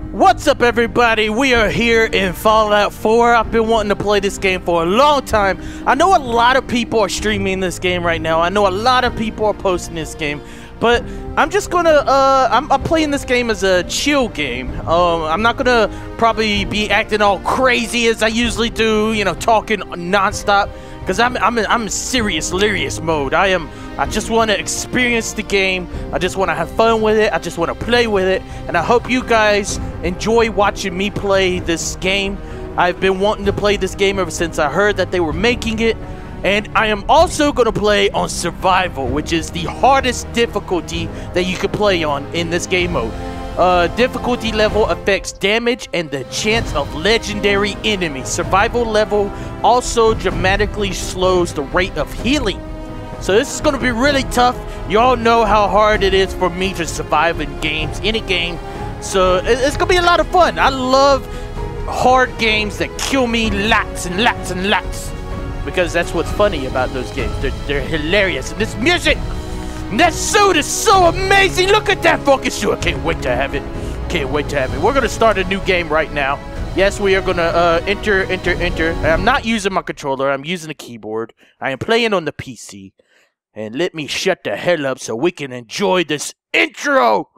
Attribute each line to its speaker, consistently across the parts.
Speaker 1: What's up, everybody? We are here in Fallout 4. I've been wanting to play this game for a long time. I know a lot of people are streaming this game right now. I know a lot of people are posting this game. But I'm just gonna, I'm playing this game as a chill game. I'm not gonna probably be acting all crazy as I usually do, you know, talking non-stop. Because I'm in serious, delirious mode. I just want to experience the game. I just want to have fun with it. I just want to play with it. And I hope you guys enjoy watching me play this game. I've been wanting to play this game ever since I heard that they were making it. And I am also going to play on survival, which is the hardest difficulty that you can play on in this game mode. Difficulty level affects damage and the chance of legendary enemies. Survival level also dramatically slows the rate of healing. So this is going to be really tough. You all know how hard it is for me to survive in games, any game. So it's going to be a lot of fun. I love hard games that kill me lots and lots and lots. Because that's what's funny about those games. They're hilarious. And this music, and that suit is so amazing. Look at that fucking suit. I can't wait to have it. Can't wait to have it. We're going to start a new game right now. Yes, we are going to enter. I'm not using my controller. I'm using a keyboard. I am playing on the PC. And let me shut the hell up so we can enjoy this intro.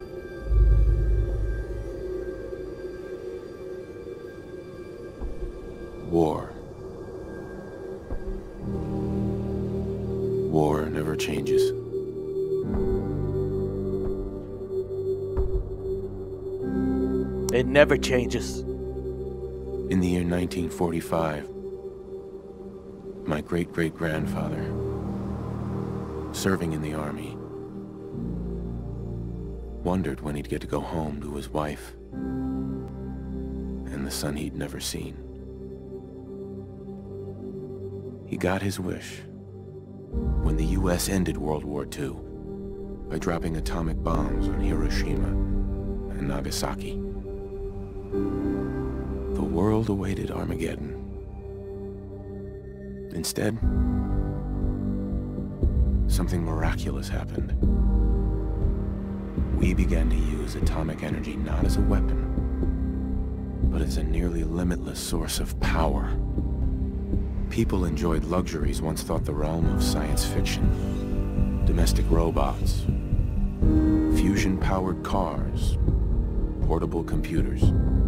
Speaker 2: War. War never changes.
Speaker 1: It never changes.
Speaker 2: In the year 1945, my great-great-grandfather, serving in the army, wondered when he'd get to go home to his wife and the son he'd never seen. He got his wish when the U.S. ended World War II by dropping atomic bombs on Hiroshima and Nagasaki. The world awaited Armageddon. Instead, something miraculous happened. We began to use atomic energy not as a weapon, but as a nearly limitless source of power. People enjoyed luxuries once thought the realm of science fiction. Domestic robots, fusion-powered cars, portable computers.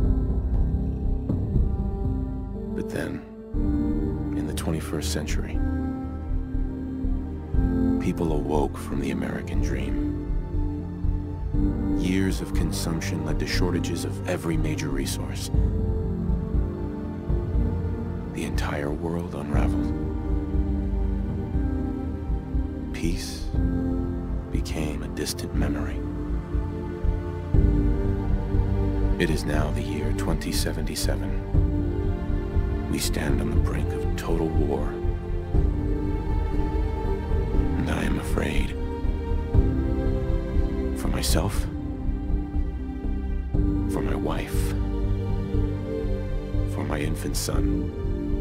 Speaker 2: But then, in the 21st century, people awoke from the American dream. Years of consumption led to shortages of every major resource. The entire world unraveled. Peace became a distant memory. It is now the year 2077. We stand on the brink of total war. And I am afraid. For myself, for my wife, for my infant son.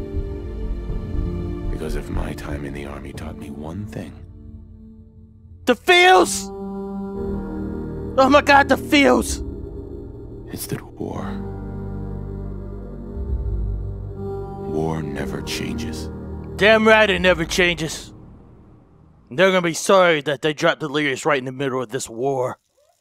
Speaker 2: Because if my time in the army taught me one thing.
Speaker 1: The feels! Oh my god, the feels!
Speaker 2: It's that war never changes.
Speaker 1: Damn right it never changes. They're gonna be sorry that they dropped Delirious right in the middle of this war.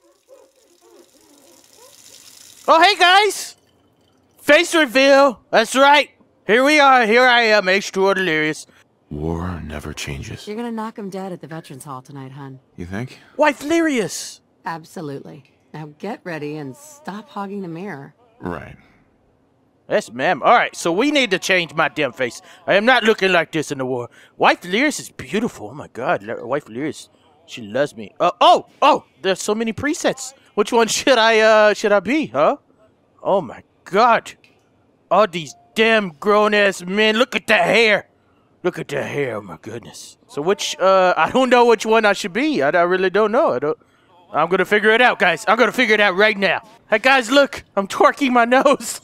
Speaker 1: Oh, hey guys! Face reveal! That's right! Here we are, here I am, H2O Delirious.
Speaker 2: War never changes.
Speaker 3: You're gonna knock him dead at the Veterans Hall tonight, hun.
Speaker 2: You think?
Speaker 1: Wife Delirious!
Speaker 3: Absolutely. Now get ready and stop hogging the mirror.
Speaker 2: Right.
Speaker 1: Yes, ma'am. Alright, so we need to change my damn face. I am not looking like this in the war. Wife Delirious is beautiful. Oh my god, Wife Delirious. She loves me. Oh! There's so many presets. Which one should I be, huh? Oh my god. All these damn grown-ass men. Look at the hair. Look at the hair. Oh my goodness. So which, I don't know which one I should be. I really don't know. I'm gonna figure it out, guys. I'm gonna figure it out right now. Hey, guys, look. I'm twerking my nose.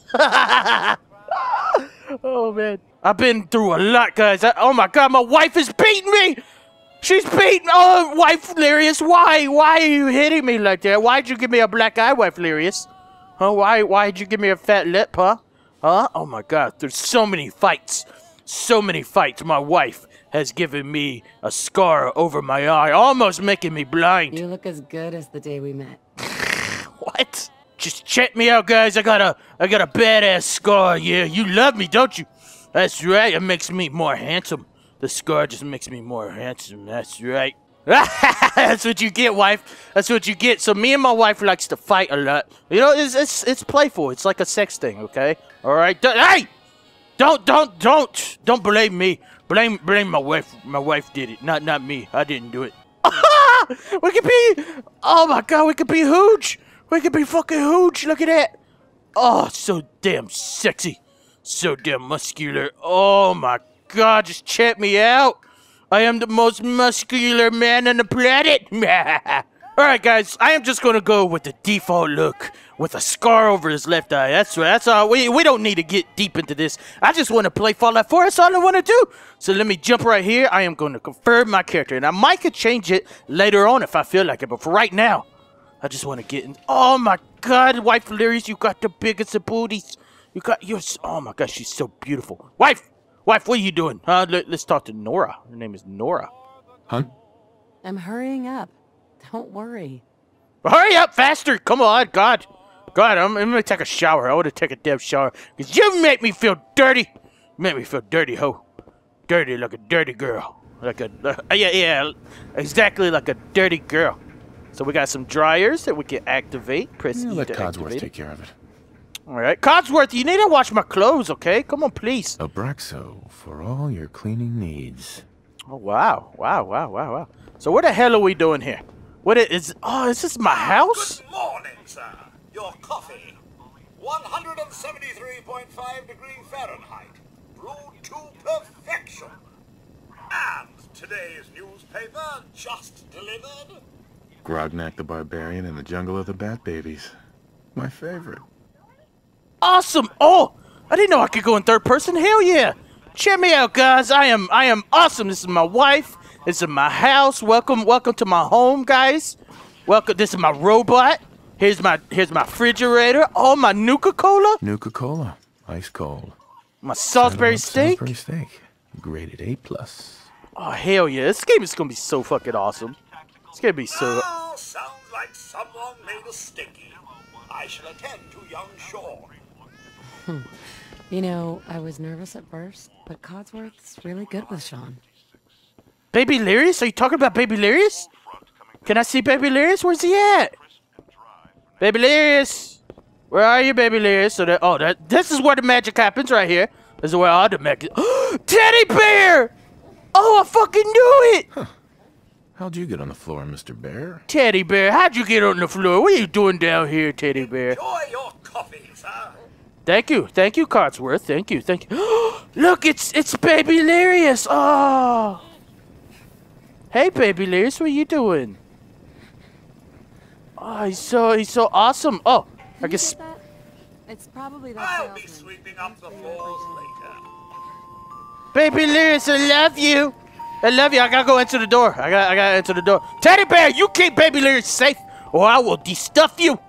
Speaker 1: Oh, man. I've been through a lot, guys. Oh, my God. My wife is beating me. She's beating. Oh, Wife Delirious. Why? Why are you hitting me like that? Why'd you give me a black eye, Wife Delirious? Huh? Why'd you give me a fat lip, huh? Huh? Oh my god, there's so many fights. So many fights. My wife has given me a scar over my eye, almost making me blind.
Speaker 3: You look as good as the day we met.
Speaker 1: What? Just check me out, guys. I got a badass scar. Yeah, you love me, don't you? That's right. It makes me more handsome. The scar just makes me more handsome. That's right. That's what you get, wife. That's what you get. So me and my wife likes to fight a lot. You know, it's playful. It's like a sex thing, okay? All right. Hey, don't blame me. Blame my wife. My wife did it, not me. I didn't do it. We could be. Oh my god, we could be huge. We could be fucking huge. Look at that. Oh, so damn sexy. So damn muscular. Oh my god, just check me out. I am the most muscular man on the planet. Alright guys, I am just gonna go with the default look with a scar over his left eye. That's right. That's all. We don't need to get deep into this. I just want to play Fallout 4. That's all I want to do. So let me jump right here. I am going to confirm my character. And I might could change it later on if I feel like it. But for right now, I just want to get in. Oh my god, wife Lyris, you got the biggest of booties. You got yours. Oh my god, she's so beautiful. Wife, what are you doing? Let's talk to Nora. Her name is Nora.
Speaker 2: Huh?
Speaker 3: I'm hurrying up. Don't worry.
Speaker 1: Hurry up faster. Come on, God, I'm gonna take a shower. I want to take a damn shower. Because you make me feel dirty. You make me feel dirty, ho. Dirty like a dirty girl. Like a, yeah, exactly like a dirty girl. So we got some dryers that we can activate. Press E
Speaker 2: Let
Speaker 1: to
Speaker 2: Codsworth
Speaker 1: activate.
Speaker 2: take care of it.
Speaker 1: All right, Codsworth, you need to wash my clothes, okay? Come on, please.
Speaker 2: Abraxo for all your cleaning needs.
Speaker 1: Oh, wow. So what the hell are we doing here? What is... Oh, is this my house?
Speaker 4: Good morning, sir. Your coffee. 173.5 degrees Fahrenheit. Brewed to perfection. And today's newspaper just delivered.
Speaker 2: Grognak the Barbarian in the Jungle of the Bat Babies. My favorite.
Speaker 1: Awesome! Oh, I didn't know I could go in third person. Hell yeah! Check me out, guys. I am awesome. This is my wife. This is my house. Welcome to my home, guys. Welcome. This is my robot. Here's my refrigerator. Oh, my Nuka-Cola.
Speaker 2: Nuka-Cola. Ice cold.
Speaker 1: My Salisbury steak.
Speaker 2: Salisbury steak. Graded A+.
Speaker 1: Oh, hell yeah. This game is going to be so fucking awesome. It's going to be so...
Speaker 4: Oh, sounds like someone made a sticky. I shall attend to young Sean.
Speaker 3: You know, I was nervous at first, but Codsworth's really good with Sean.
Speaker 1: Baby Lyris? Are you talking about Baby Lyris? Can I see Baby Lyris? Where's he at? Baby Lyris! Where are you, Baby Lyris? So this is where the magic happens right here. This is where all the magic... Teddy bear! Oh, I fucking knew it!
Speaker 2: Huh. How'd you get on the floor, Mr. Bear?
Speaker 1: Teddy bear, how'd you get on the floor? What are you doing down here, Teddy bear?
Speaker 4: Enjoy your coffee, sir.
Speaker 1: Thank you, Codsworth. Thank you. Look, it's Baby Lyris. Oh, hey, Baby Lyris, what are you doing? Oh, he's so awesome. Oh, I guess.
Speaker 3: It's probably that
Speaker 4: I'll be
Speaker 3: salesman.
Speaker 4: sweeping up the floors later.
Speaker 1: Baby Lyris, I love you. I gotta go into the door. I gotta enter the door. Teddy bear, you keep Baby Lyris safe, or I will destuff you.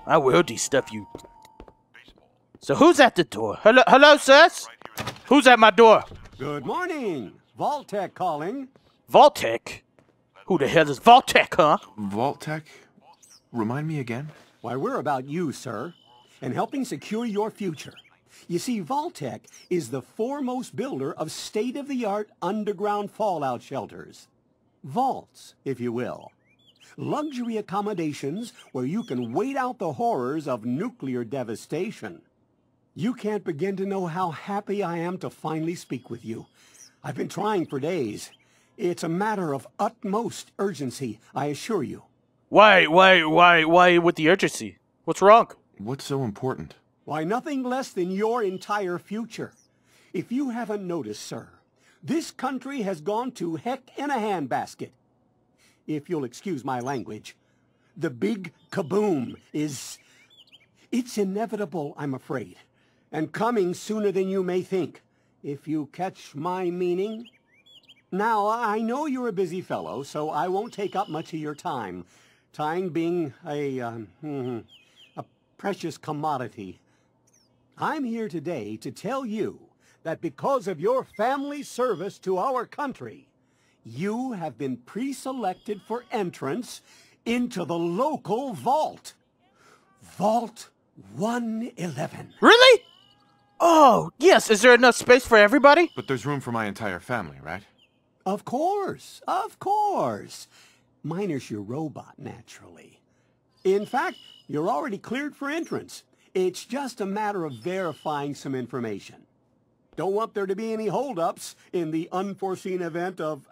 Speaker 1: So who's at the door? Hello, sirs? Who's at my door?
Speaker 5: Good morning. Vault-Tec calling.
Speaker 1: Vault-Tec? Who the hell is Vault-Tec, huh?
Speaker 2: Vault-Tec? Remind me again?
Speaker 5: Why, we're about you, sir, and helping secure your future. You see, Vault-Tec is the foremost builder of state-of-the-art underground fallout shelters. Vaults, if you will. Luxury accommodations where you can wait out the horrors of nuclear devastation. You can't begin to know how happy I am to finally speak with you. I've been trying for days. It's a matter of utmost urgency, I assure you.
Speaker 1: Why with the urgency? What's wrong?
Speaker 2: What's so important?
Speaker 5: Why, nothing less than your entire future. If you haven't noticed, sir, this country has gone to heck in a handbasket. If you'll excuse my language, the big kaboom is... It's inevitable, I'm afraid, and coming sooner than you may think, if you catch my meaning. Now, I know you're a busy fellow, so I won't take up much of your time. Time being a precious commodity. I'm here today to tell you that because of your family service to our country, you have been pre-selected for entrance into the local vault. Vault 111.
Speaker 1: Really? Oh, yes. Is there enough space for everybody?
Speaker 2: But there's room for my entire family, right?
Speaker 5: Of course, of course. Minus your robot, naturally. In fact, you're already cleared for entrance. It's just a matter of verifying some information. Don't want there to be any holdups in the unforeseen event of...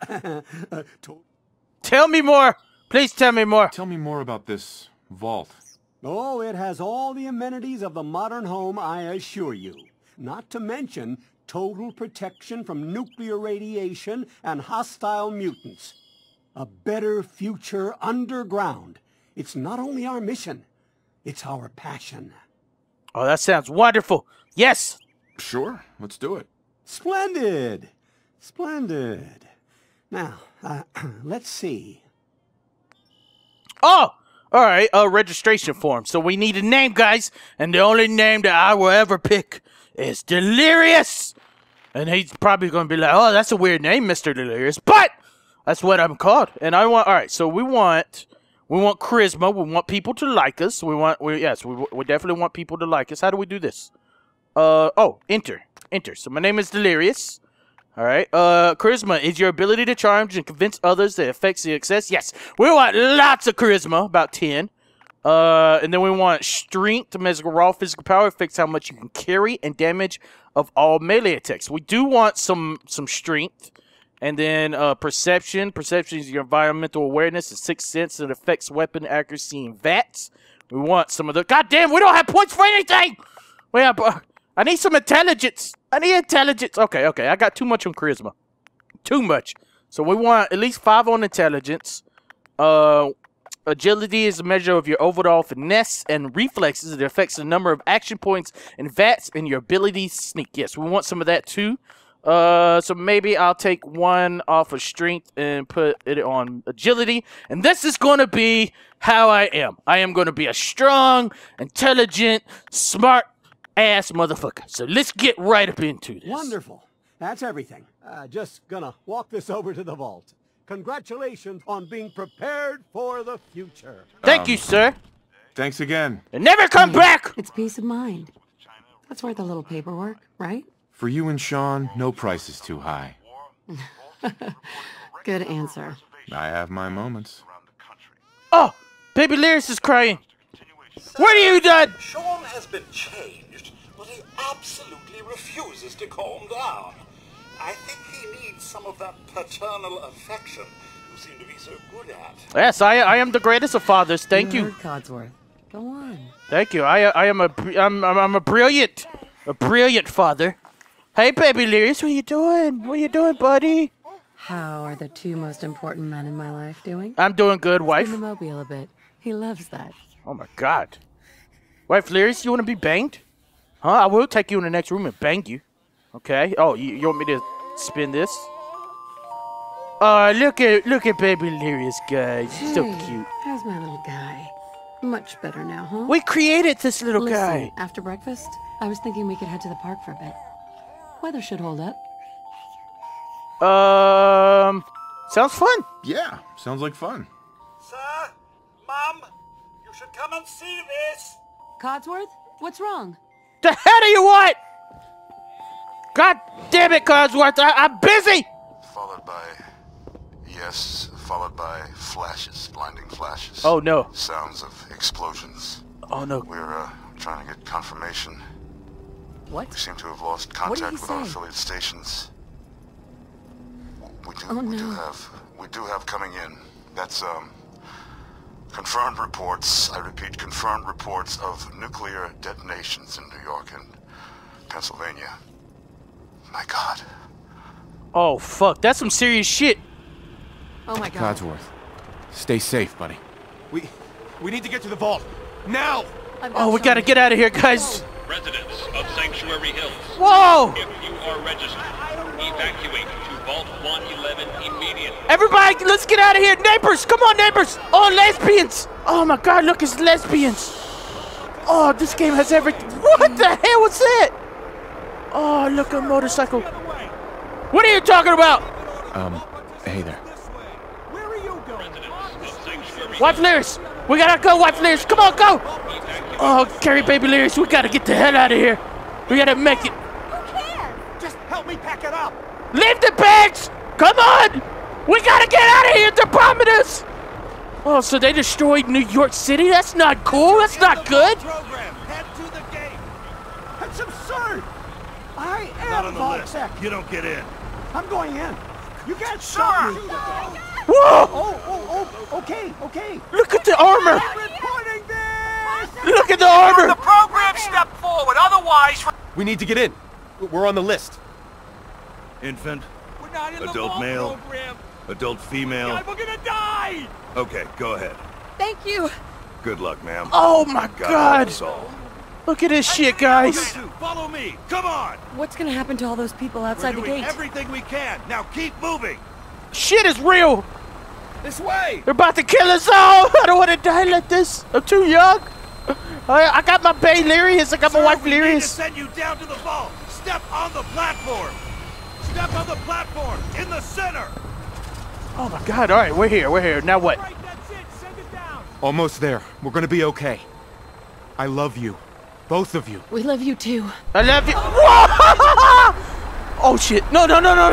Speaker 1: Tell me more. Please tell me more.
Speaker 2: Tell me more about this vault.
Speaker 5: Oh, it has all the amenities of the modern home, I assure you. Not to mention total protection from nuclear radiation and hostile mutants. A better future underground. It's not only our mission, it's our passion.
Speaker 1: Oh, that sounds wonderful. Yes.
Speaker 2: Sure, let's do it.
Speaker 5: Splendid. Splendid. Now, let's see.
Speaker 1: Oh, all right. A registration form. So we need a name, guys. And the only name that I will ever pick is Delirious. And he's probably going to be like, oh, that's a weird name, Mr. Delirious. But that's what I'm called. And I want, all right, so we want charisma. We want people to like us. We definitely want people to like us. How do we do this? Enter. So my name is Delirious. All right. Charisma is your ability to charm and convince others that affects the success. Yes. We want lots of charisma, about 10. And then we want strength to measure raw physical power, affects how much you can carry and damage of all melee attacks. We do want some strength. And then perception. Perception is your environmental awareness, a sixth sense, and affects weapon accuracy and VATS. We want some of the... God damn, we don't have points for anything! I need some intelligence. I need intelligence. Okay. I got too much on charisma. Too much. So we want at least 5 on intelligence. Agility is a measure of your overall finesse and reflexes. It affects the number of action points and VATS and your ability to sneak. Yes, we want some of that too. So maybe I'll take 1 off of strength and put it on agility. And this is going to be how I am. I am going to be a strong, intelligent, smart ass motherfucker. So let's get right up into this.
Speaker 5: Wonderful. That's everything. Just gonna walk this over to the vault. Congratulations on being prepared for the future.
Speaker 1: Thank you, sir.
Speaker 2: Thanks again.
Speaker 1: And never come back!
Speaker 3: It's peace of mind. That's worth a little paperwork, right?
Speaker 2: For you and Sean, no price is too high.
Speaker 3: Good answer.
Speaker 2: I have my moments.
Speaker 1: Oh! Baby Lyris is crying. What have you done?
Speaker 4: Sean has been changed, but he absolutely refuses to calm down. I think he needs some of that paternal affection you seem to be so good at.
Speaker 1: Yes, I am the greatest of fathers. Thank you.
Speaker 3: Heard Codsworth. Go on.
Speaker 1: Thank you. I'm a brilliant father. Hey, baby Lyris, what you doing? What you doing, buddy?
Speaker 3: How are the 2 most important men in my life doing?
Speaker 1: I'm doing good, wife.
Speaker 3: In the mobile a bit. He loves that.
Speaker 1: Oh my God. Wife Lyris, you want to be banged? Huh? I will take you in the next room and bang you. Okay. Oh, you want me to spin this? Look at baby Lyris, guys. He's so cute.
Speaker 3: How's my little guy? Much better now, huh?
Speaker 1: We created this little
Speaker 3: Listen,
Speaker 1: guy.
Speaker 3: after breakfast, I was thinking we could head to the park for a bit. Weather should hold up.
Speaker 1: Sounds fun.
Speaker 2: Yeah, sounds like fun.
Speaker 4: Sir, Mum, you should come and see this.
Speaker 3: Codsworth, what's wrong?
Speaker 1: The hell do you want? God damn it, Codsworth, I'm busy.
Speaker 6: Followed by flashes, blinding flashes.
Speaker 1: Oh no.
Speaker 6: Sounds of explosions.
Speaker 1: Oh no.
Speaker 6: We're trying to get confirmation.
Speaker 3: What?
Speaker 6: We seem to have lost contact with our affiliate stations. We do have coming in. That's confirmed reports. I repeat, confirmed reports of nuclear detonations in New York and Pennsylvania. My God.
Speaker 1: Oh fuck, that's some serious shit.
Speaker 3: Oh my God.
Speaker 2: Codsworth, stay safe, buddy.
Speaker 7: We need to get to the vault. Now!
Speaker 1: Oh, we gotta get out of here, guys.
Speaker 8: Residents of Sanctuary Hills.
Speaker 1: Whoa!
Speaker 8: If you are registered, evacuate to Vault 111 immediately.
Speaker 1: Everybody, let's get out of here. Neighbors, come on, neighbors. Oh, lesbians. Oh my God, look, it's lesbians. Oh, this game has everything. What the hell was that? Oh, look, a motorcycle. What are you talking about?
Speaker 2: Hey there.
Speaker 1: Wife Lyris, we gotta go, Wife Lyris. Come on, go. Oh, carry baby Lyris, we gotta get the hell out of here. We gotta make it.
Speaker 9: Who cares?
Speaker 7: Just help me pack it up.
Speaker 1: Leave the bags. Come on. We gotta get out of here. They're bombing us. Oh, so they destroyed New York City? That's not cool. That's not good.
Speaker 7: Program. Head to the gate.
Speaker 5: That's absurd! I am
Speaker 7: Not on the list.
Speaker 5: Vault-Tec.
Speaker 7: You don't get in.
Speaker 5: I'm going in. You can't stop me.
Speaker 1: Whoa!
Speaker 5: Okay.
Speaker 1: Look at the armor.
Speaker 5: Reporting this!
Speaker 1: Look at the armor.
Speaker 7: program step forward. Otherwise, we need to get in. We're on the list. Infant.
Speaker 8: We're not in
Speaker 7: Adult
Speaker 8: the
Speaker 7: male.
Speaker 8: program.
Speaker 7: Adult female.
Speaker 8: God, we're gonna die!
Speaker 7: Okay, go ahead.
Speaker 3: Thank you.
Speaker 7: Good luck, ma'am.
Speaker 1: Oh my
Speaker 7: God
Speaker 1: God.
Speaker 7: help us all.
Speaker 1: Look at this shit, guys.
Speaker 7: Follow me. Come on.
Speaker 3: What's gonna happen to all those people outside the gate?
Speaker 7: everything we can. Now keep moving.
Speaker 1: Shit is real.
Speaker 7: This way.
Speaker 1: They're about to kill us all. I don't want to die like this. I'm too young. I got my baby Lyris. I got my wife
Speaker 7: We need to
Speaker 1: Lyris.
Speaker 7: send you down to the vault. Step on the platform. Step on the platform in the center.
Speaker 1: Oh my God. All right, we're here. Now what?
Speaker 8: Right, that's it. Send it down.
Speaker 7: Almost there. We're gonna be okay. I love you. Both of you.
Speaker 3: We love you too.
Speaker 1: I love you. Whoa! Oh shit. No.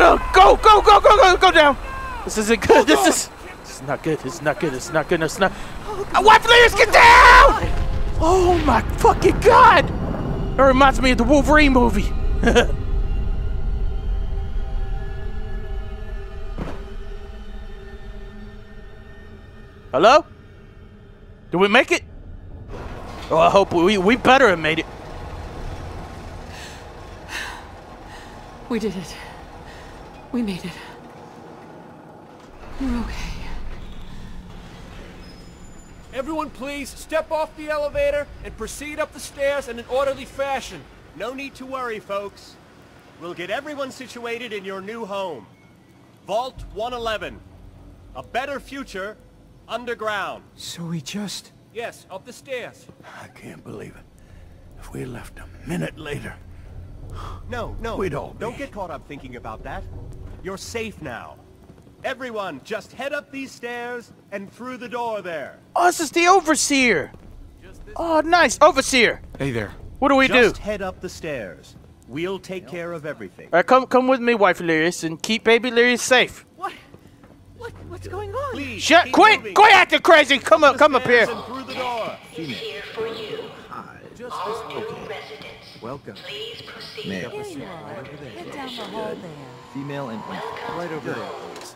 Speaker 1: Go down. This isn't good. This is not good. It's not good. Wife Lyris, get down! Oh my fucking God. That reminds me of the Wolverine movie. Hello? Did we make it? Oh, I hope we better have made it.
Speaker 3: We did it. We made it. We're okay.
Speaker 10: Everyone please step off the elevator and proceed up the stairs in an orderly fashion. No need to worry, folks. We'll get everyone situated in your new home. Vault 111. A better future underground.
Speaker 5: So we just...
Speaker 10: Yes, up the stairs.
Speaker 5: I can't believe it. If we left a minute later...
Speaker 10: No,
Speaker 5: We'd all
Speaker 10: don't
Speaker 5: be-
Speaker 10: get caught up thinking about that. You're safe now. Everyone, just head up these stairs and through the door there.
Speaker 1: Oh, this is the Overseer. Oh, nice. Overseer.
Speaker 2: Hey there.
Speaker 1: What do we do?
Speaker 10: Just head up the stairs. We'll take care of everything.
Speaker 1: All right, come with me, wife Lyris, and keep baby Lyris safe.
Speaker 3: What's going on?
Speaker 10: Please,
Speaker 1: Shut!
Speaker 10: keep
Speaker 1: Quit!
Speaker 10: moving.
Speaker 1: Quit acting crazy! Come up
Speaker 10: The
Speaker 1: here.
Speaker 10: stairs and through the door.
Speaker 9: Here for you.
Speaker 10: Just
Speaker 9: All new residents.
Speaker 5: Welcome.
Speaker 9: Please proceed.
Speaker 3: Here you are. Head down the hall there.
Speaker 5: Female and...
Speaker 9: Welcome.
Speaker 5: over there, please.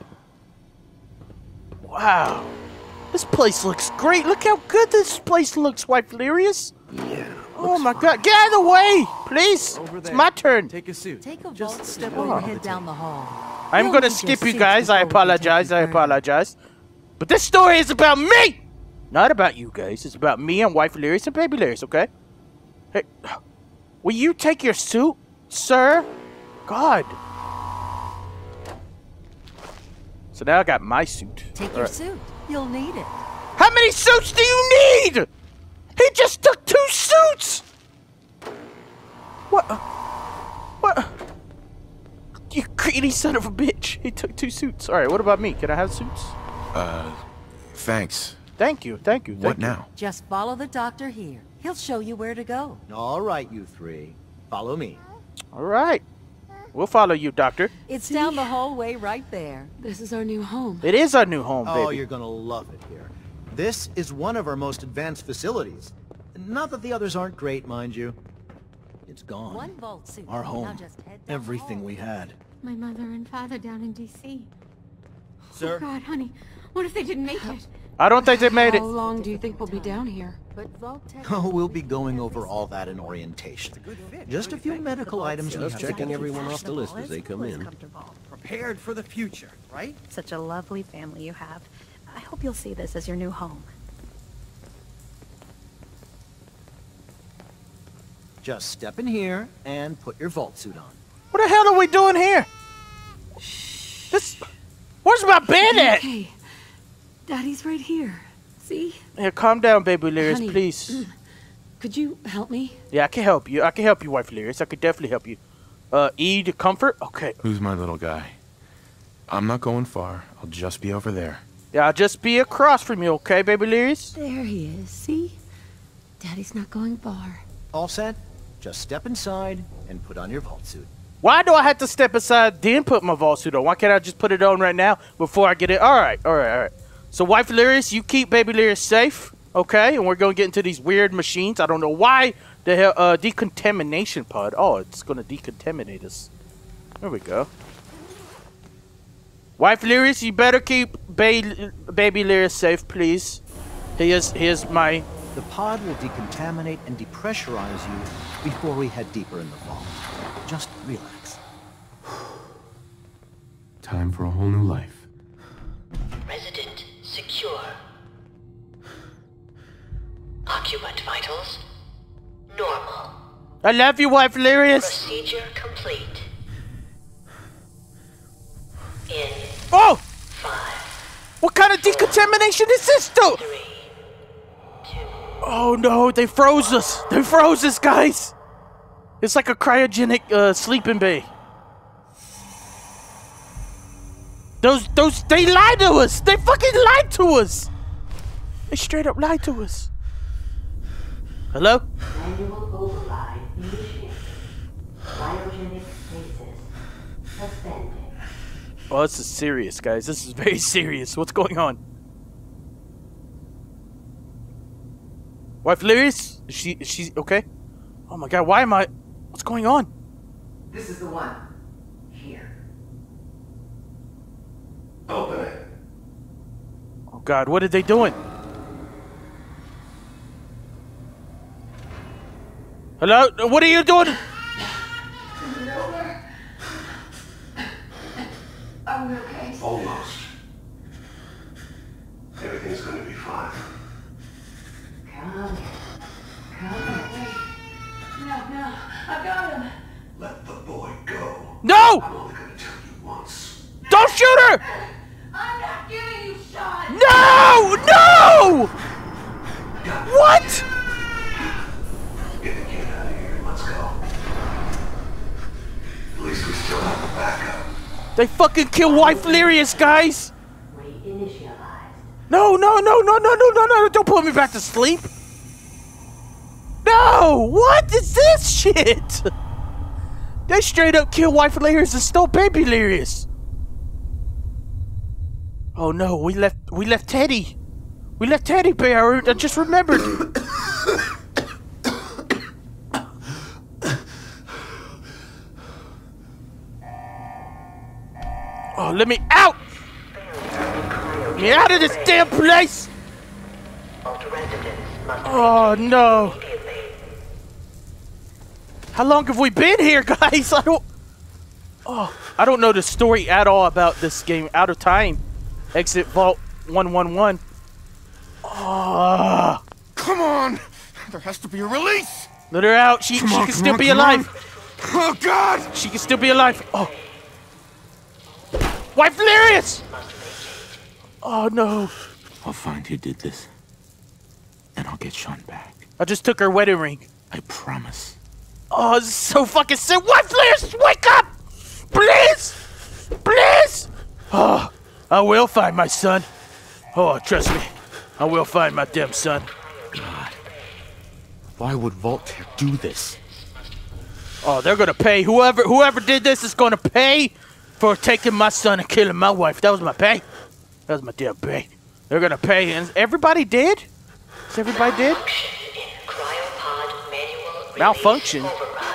Speaker 1: Wow, this place looks great. Look how good this place looks, wife Lyris.
Speaker 5: Yeah.
Speaker 1: Oh my God! Get out of the way, please. It's my turn.
Speaker 5: Take a suit.
Speaker 3: Take a vault step and head down the hall.
Speaker 1: I'm
Speaker 3: We'll
Speaker 1: gonna
Speaker 3: need
Speaker 1: skip
Speaker 3: your
Speaker 1: you
Speaker 3: suits
Speaker 1: guys. I
Speaker 3: before we can take
Speaker 1: apologize.
Speaker 3: you
Speaker 1: I
Speaker 3: further.
Speaker 1: apologize. But this story is about me, not about you guys. It's about me and wife Lyris and baby Lyris. Okay? Hey, will you take your suit, sir? God. So now I got my suit.
Speaker 3: Take your suit. You'll need it.
Speaker 1: How many suits do you need? He just took 2 suits. What? What? You greedy son of a bitch. He took 2 suits. All right, what about me? Can I have suits?
Speaker 2: Thanks.
Speaker 1: Thank you.
Speaker 2: What now?
Speaker 3: Just follow the doctor here. He'll show you where to go.
Speaker 10: All right, you three. Follow me.
Speaker 1: All right. We'll follow you, doctor.
Speaker 3: It's down the hallway right there. This is our new home.
Speaker 1: It is our new home, baby.
Speaker 11: Oh, you're gonna love it here. This is one of our most advanced facilities. Not that the others aren't great, mind you. It's gone.
Speaker 3: One vault suit.
Speaker 11: Our
Speaker 3: Now
Speaker 11: home.
Speaker 3: just head down the
Speaker 11: Everything
Speaker 3: hall.
Speaker 11: we had.
Speaker 12: My mother and father down in D.C.
Speaker 10: Sir?
Speaker 12: Oh God, honey, what if they didn't make it?
Speaker 1: I don't think they made it.
Speaker 3: How long do you think we'll be down here? But Vault-Tec
Speaker 11: Oh, we'll be going over all that in orientation. Just a few medical items we have to
Speaker 5: checking
Speaker 11: go
Speaker 5: everyone off the list as they come in.
Speaker 10: Prepared for the future, right?
Speaker 12: Such a lovely family you have. I hope you'll see this as your new home.
Speaker 11: Just step in here and put your vault suit on.
Speaker 1: What the hell are we doing here? This. Where's my bed at?
Speaker 3: Okay. Daddy's right here. See?
Speaker 1: Here, calm down, baby Lyris,
Speaker 3: Honey.
Speaker 1: please.
Speaker 3: Could you help me?
Speaker 1: Yeah, I can help you. I can help you, Wife Lyris. I could definitely help you. E to comfort? Okay.
Speaker 2: Who's my little guy? I'm not going far. I'll just be over there.
Speaker 1: Yeah, I'll just be across from you, okay, baby Lyris?
Speaker 3: There he is, see? Daddy's not going far.
Speaker 11: All set? Just step inside and put on your vault suit.
Speaker 1: Why do I have to step aside then put my vault suit on? Why can't I just put it on right now before I get it? Alright. So, Wife Lyris, you keep baby Lyris safe, okay? And we're going to get into these weird machines. I don't know why the hell, decontamination pod. Oh, it's going to decontaminate us. There we go. Wife Lyris, you better keep baby Lyris safe, please. Here's my...
Speaker 11: The pod will decontaminate and depressurize you before we head deeper in the vault. Just relax.
Speaker 2: Time for a whole new life.
Speaker 9: Resident secure. Occupant vitals normal.
Speaker 1: I love you, Wife Lyris.
Speaker 9: Procedure complete. In
Speaker 1: oh!
Speaker 9: 5.
Speaker 1: What kind of decontamination is this, though?
Speaker 9: 3, 2.
Speaker 1: Oh no, they froze us. They froze us, guys. It's like a cryogenic sleeping bay. Those, they lied to us. They fucking lied to us. They straight up lied to us. Hello?
Speaker 9: Manual override initiated. Cryogenic stasis suspended.
Speaker 1: Oh, this is serious, guys. This is very serious. What's going on? Wife Lyris? Is she okay? Oh my god, why am I... What's going on?
Speaker 13: This is the one. Here.
Speaker 6: Open it.
Speaker 1: Oh god, what are they doing? Hello? What are you doing?
Speaker 13: Is it over? Are we okay?
Speaker 6: Almost. Everything's going to be fine.
Speaker 13: Come away. No, I got him.
Speaker 6: Let the boy go.
Speaker 1: No!
Speaker 6: I'm only going to tell you once.
Speaker 1: Don't shoot her!
Speaker 13: I'm not giving you shots.
Speaker 1: No! No! What?
Speaker 6: Get the kid out of here and let's go. At least we still have the backup.
Speaker 1: They fucking kill Wife Lyris, guys!
Speaker 9: Reinitialized.
Speaker 1: No, don't put me back to sleep! No! What is this shit? They straight up killed Wife Lyris and stole baby Lyris. Oh no, we left Teddy. We left Teddy Bear. I just remembered. Oh, let me out! Get me out of this damn place! Oh no! How long have we been here, guys? I don't know the story at all about this game. Out of time. Exit Vault 111. Oh.
Speaker 6: Come on! There has to be a release!
Speaker 1: Let her out. She can still be alive.
Speaker 6: Oh God!
Speaker 1: She can still be alive. Oh. Wife Lyris! Oh no.
Speaker 2: I'll find who did this. And I'll get Sean back.
Speaker 1: I just took her wedding ring.
Speaker 2: I promise.
Speaker 1: Oh, this is so fucking sick. Wife Lyris, wake up! Please! Please! Oh, I will find my son. Oh, trust me. I will find my damn son.
Speaker 2: God. Why would Vault-Tec do this?
Speaker 1: Oh, they're gonna pay. Whoever did this is gonna pay for taking my son and killing my wife. That was my pay. That was my damn pay. They're gonna pay. And everybody dead? Is everybody dead? Malfunction?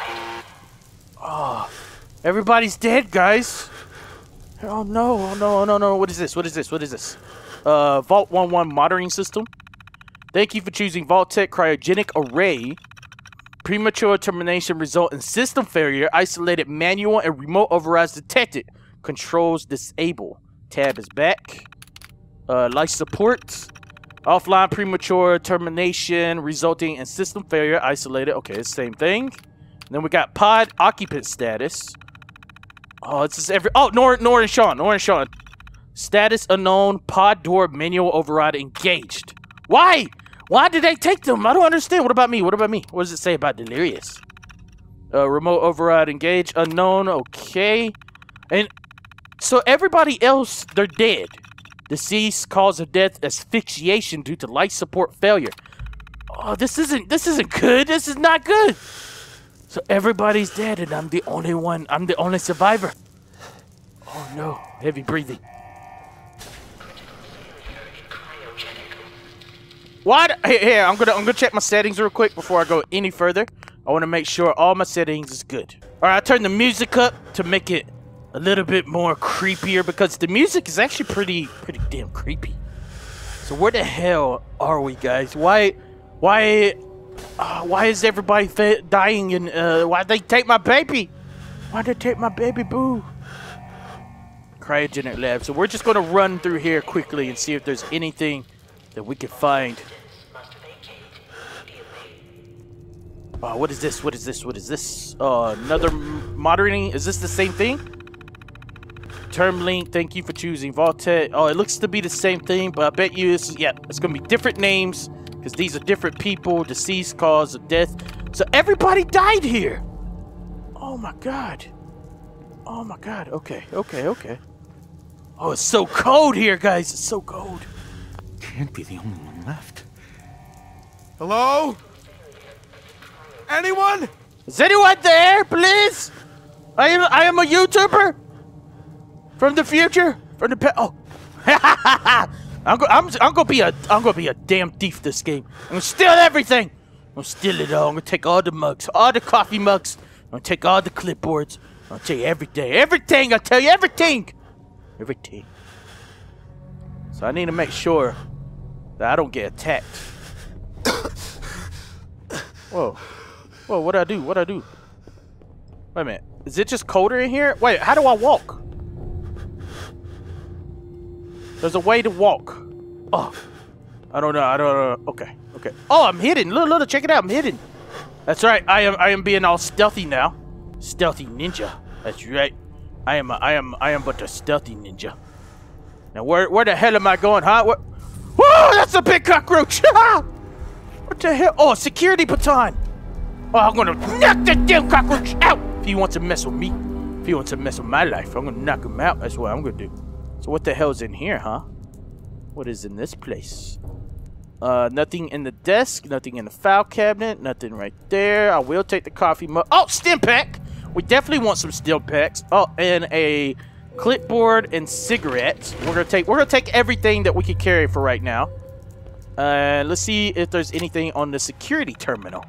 Speaker 1: Oh, everybody's dead, guys. Oh no. What is this? Vault 11 monitoring system. Thank you for choosing Vault-Tec Cryogenic Array. Premature termination result in system failure. Isolated manual and remote overrides detected. Controls disable. Tab is back. Life support. Offline premature termination resulting in system failure. Isolated. Okay, it's the same thing. And then we got pod occupant status. Oh, this is every... Oh, Nora and Sean. Status unknown. Pod door manual override engaged. Why? Why did they take them? I don't understand. What about me? What about me? What does it say about Delirious? Remote override engaged. Unknown. Okay. And so everybody else, they're dead. Deceased, cause of death, asphyxiation due to life support failure. Oh, this isn't good. This is not good. So everybody's dead and I'm the only one. I'm the only survivor. Oh no. Heavy breathing. What? Here, I'm gonna check my settings real quick before I go any further. I want to make sure all my settings is good. All right, I turned the music up to make it a little bit more creepier because the music is actually pretty damn creepy. So where the hell are we, guys? Why is everybody dying? And why'd they take my baby? Why'd they take my baby boo? Cryogenic lab. So we're just gonna run through here quickly and see if there's anything that we can find. What is this? What is this? What is this? Another monitoring. Is this the same thing? Term link. Thank you for choosing Vault-Tec. Oh, it looks to be the same thing, but I bet you it's gonna be different names because these are different people. Deceased, cause of death. So everybody died here. Oh my god. Oh my god. Okay. Oh, it's so cold here, guys. It's so cold.
Speaker 4: Can't be the only one left.
Speaker 7: Hello? Anyone?
Speaker 1: Is anyone there, please? I am a YouTuber from the future, from the past. Oh, I'm gonna be a damn thief this game. I'm gonna steal everything. I'm gonna steal it all. I'm gonna take all the mugs, all the coffee mugs. I'm gonna take all the clipboards. I'm gonna take everything. Everything. I tell you, everything. Everything. So I need to make sure that I don't get attacked. Whoa. Whoa, what'd I do? What'd I do? Wait a minute. Is it just colder in here? Wait, how do I walk? There's a way to walk. Oh. I don't know. Okay. Oh, I'm hidden. Look, check it out. I'm hidden. That's right. I am being all stealthy now. Stealthy ninja. That's right. I am but a stealthy ninja. Now where the hell am I going, huh? Whoa, that's a big cockroach! What the hell? Oh, a security baton! Oh, I'm gonna knock that damn cockroach out! If he wants to mess with me, if he wants to mess with my life, I'm gonna knock him out. That's what I'm gonna do. So what the hell's in here, huh? What is in this place? Nothing in the desk, nothing in the file cabinet, nothing right there. I will take the coffee mug. Oh, stim pack! We definitely want some stim packs. Oh, and a clipboard and cigarettes. We're gonna take everything that we can carry for right now. Let's see if there's anything on the security terminal.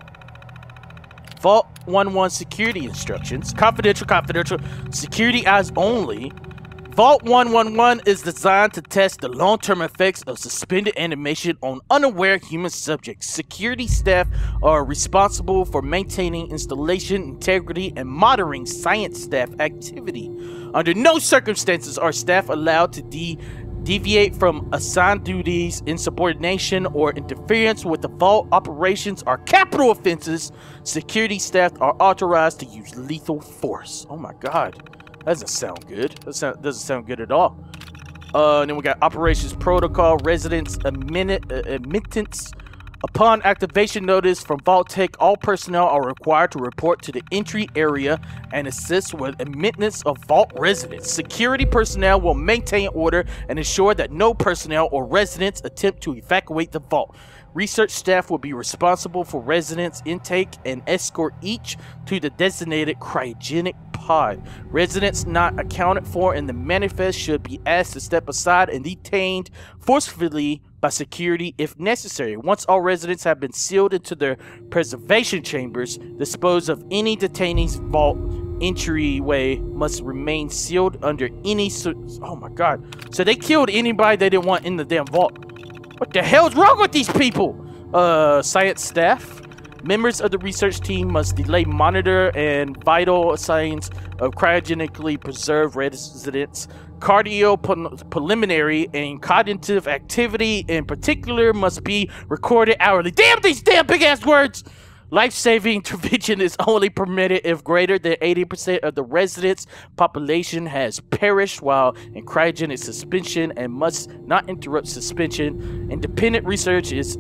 Speaker 1: Vault 11 security instructions. Confidential. Security eyes only. Vault 111 is designed to test the long-term effects of suspended animation on unaware human subjects. Security staff are responsible for maintaining installation integrity and monitoring science staff activity. Under no circumstances are staff allowed to deviate from assigned duties. Insubordination or interference with the vault operations are capital offenses. Security staff are authorized to use lethal force. Oh my god. That doesn't sound good. That doesn't sound good at all. And then we got operations protocol, residence admittance. Upon activation notice from Vault-Tec, all personnel are required to report to the entry area and assist with admittance of Vault residents. Security personnel will maintain order and ensure that no personnel or residents attempt to evacuate the Vault. Research staff will be responsible for residents' intake and escort each to the designated cryogenic pod. Residents not accounted for in the manifest should be asked to step aside and detained forcefully by security if necessary. Once all residents have been sealed into their preservation chambers, dispose of any detainees. Vault entryway must remain sealed under any... Oh my god. So they killed anybody they didn't want in the damn vault. What the hell's wrong with these people? Science staff. Members of the research team must delay, monitor, and vital signs of cryogenically preserved residents. Preliminary and cognitive activity in particular must be recorded hourly. Damn these damn big ass words! Life-saving intervention is only permitted if greater than 80% of the residents' population has perished while in cryogenic suspension and must not interrupt suspension. Independent research is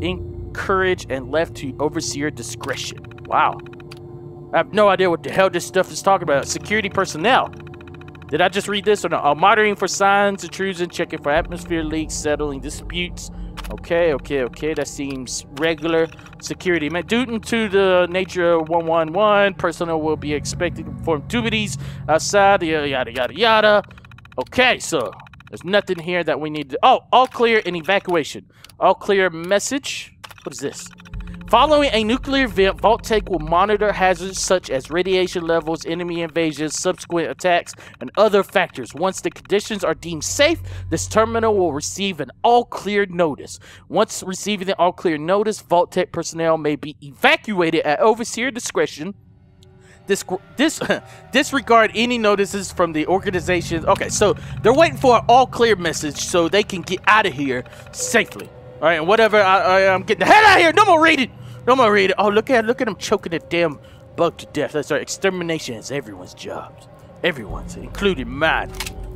Speaker 1: courage and left to overseer discretion. Wow. I have no idea what the hell this stuff is talking about. Security personnel. Did I just read this or no? Monitoring for signs, intrusion, checking for atmosphere leaks, settling disputes. Okay. That seems regular. Security. Due to the nature of 111, personnel will be expected to perform duties outside, yada. Okay, so there's nothing here that we need to... Oh, all clear and evacuation. All clear message. What is this? Following a nuclear event, Vault-Tec will monitor hazards such as radiation levels, enemy invasions, subsequent attacks, and other factors. Once the conditions are deemed safe, this terminal will receive an all-clear notice. Once receiving the all-clear notice, Vault-Tec personnel may be evacuated at overseer discretion. Disregard any notices from the organization. Okay, so they're waiting for an all-clear message so they can get out of here safely. All right, and whatever, I'm getting the hell out of here. No more reading. Oh, look at him choking the damn bug to death. That's right. Extermination is everyone's job. Everyone's, including mine.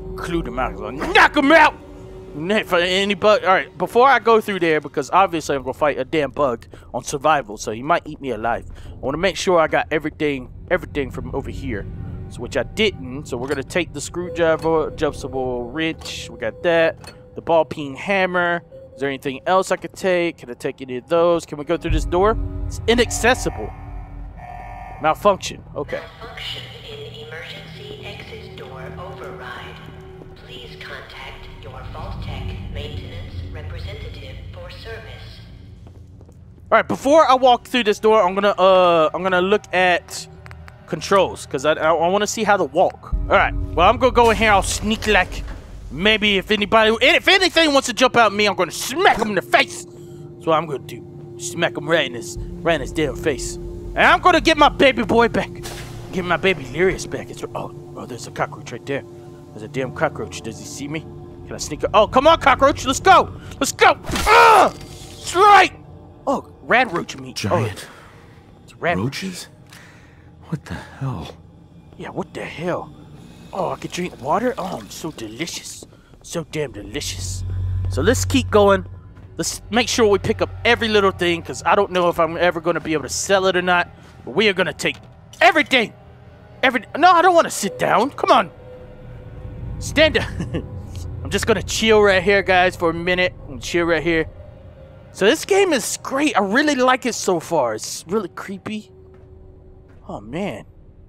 Speaker 1: Knock him out. For any bug. All right, before I go through there, because obviously I'm gonna fight a damn bug on survival, so he might eat me alive. I want to make sure I got everything from over here, so which I didn't. So we're gonna take the screwdriver, adjustable wrench. We got that. The ball peen hammer. Is there anything else I could take? Can I take any of those? Can we go through this door? It's inaccessible. Malfunction. Okay.
Speaker 9: Malfunction in emergency exit door override. Please contact your Vault-Tec maintenance representative for service.
Speaker 1: All right. Before I walk through this door, I'm gonna look at controls because I want to see how to walk. All right. Well, I'm gonna go in here. I'll sneak like. Maybe if anything wants to jump out at me, I'm gonna smack him in the face. That's what I'm gonna do. Smack him right in his damn face. And I'm gonna get my baby boy back. Get my baby Lyrius back. Oh, there's a cockroach right there. There's a damn cockroach. Does he see me? Can I sneak up? Oh, come on, cockroach. Let's go. That's right. Oh, rad roach meat.
Speaker 2: Giant.
Speaker 1: It's rad
Speaker 2: roaches? What the hell?
Speaker 1: Yeah, what the hell? Oh, I could drink water? Oh, so delicious. So damn delicious. So let's keep going. Let's make sure we pick up every little thing, because I don't know if I'm ever going to be able to sell it or not. But we are going to take everything. No, I don't want to sit down. Come on. Stand up. I'm just going to chill right here, guys, for a minute. Chill right here. So this game is great. I really like it so far. It's really creepy. Oh, man.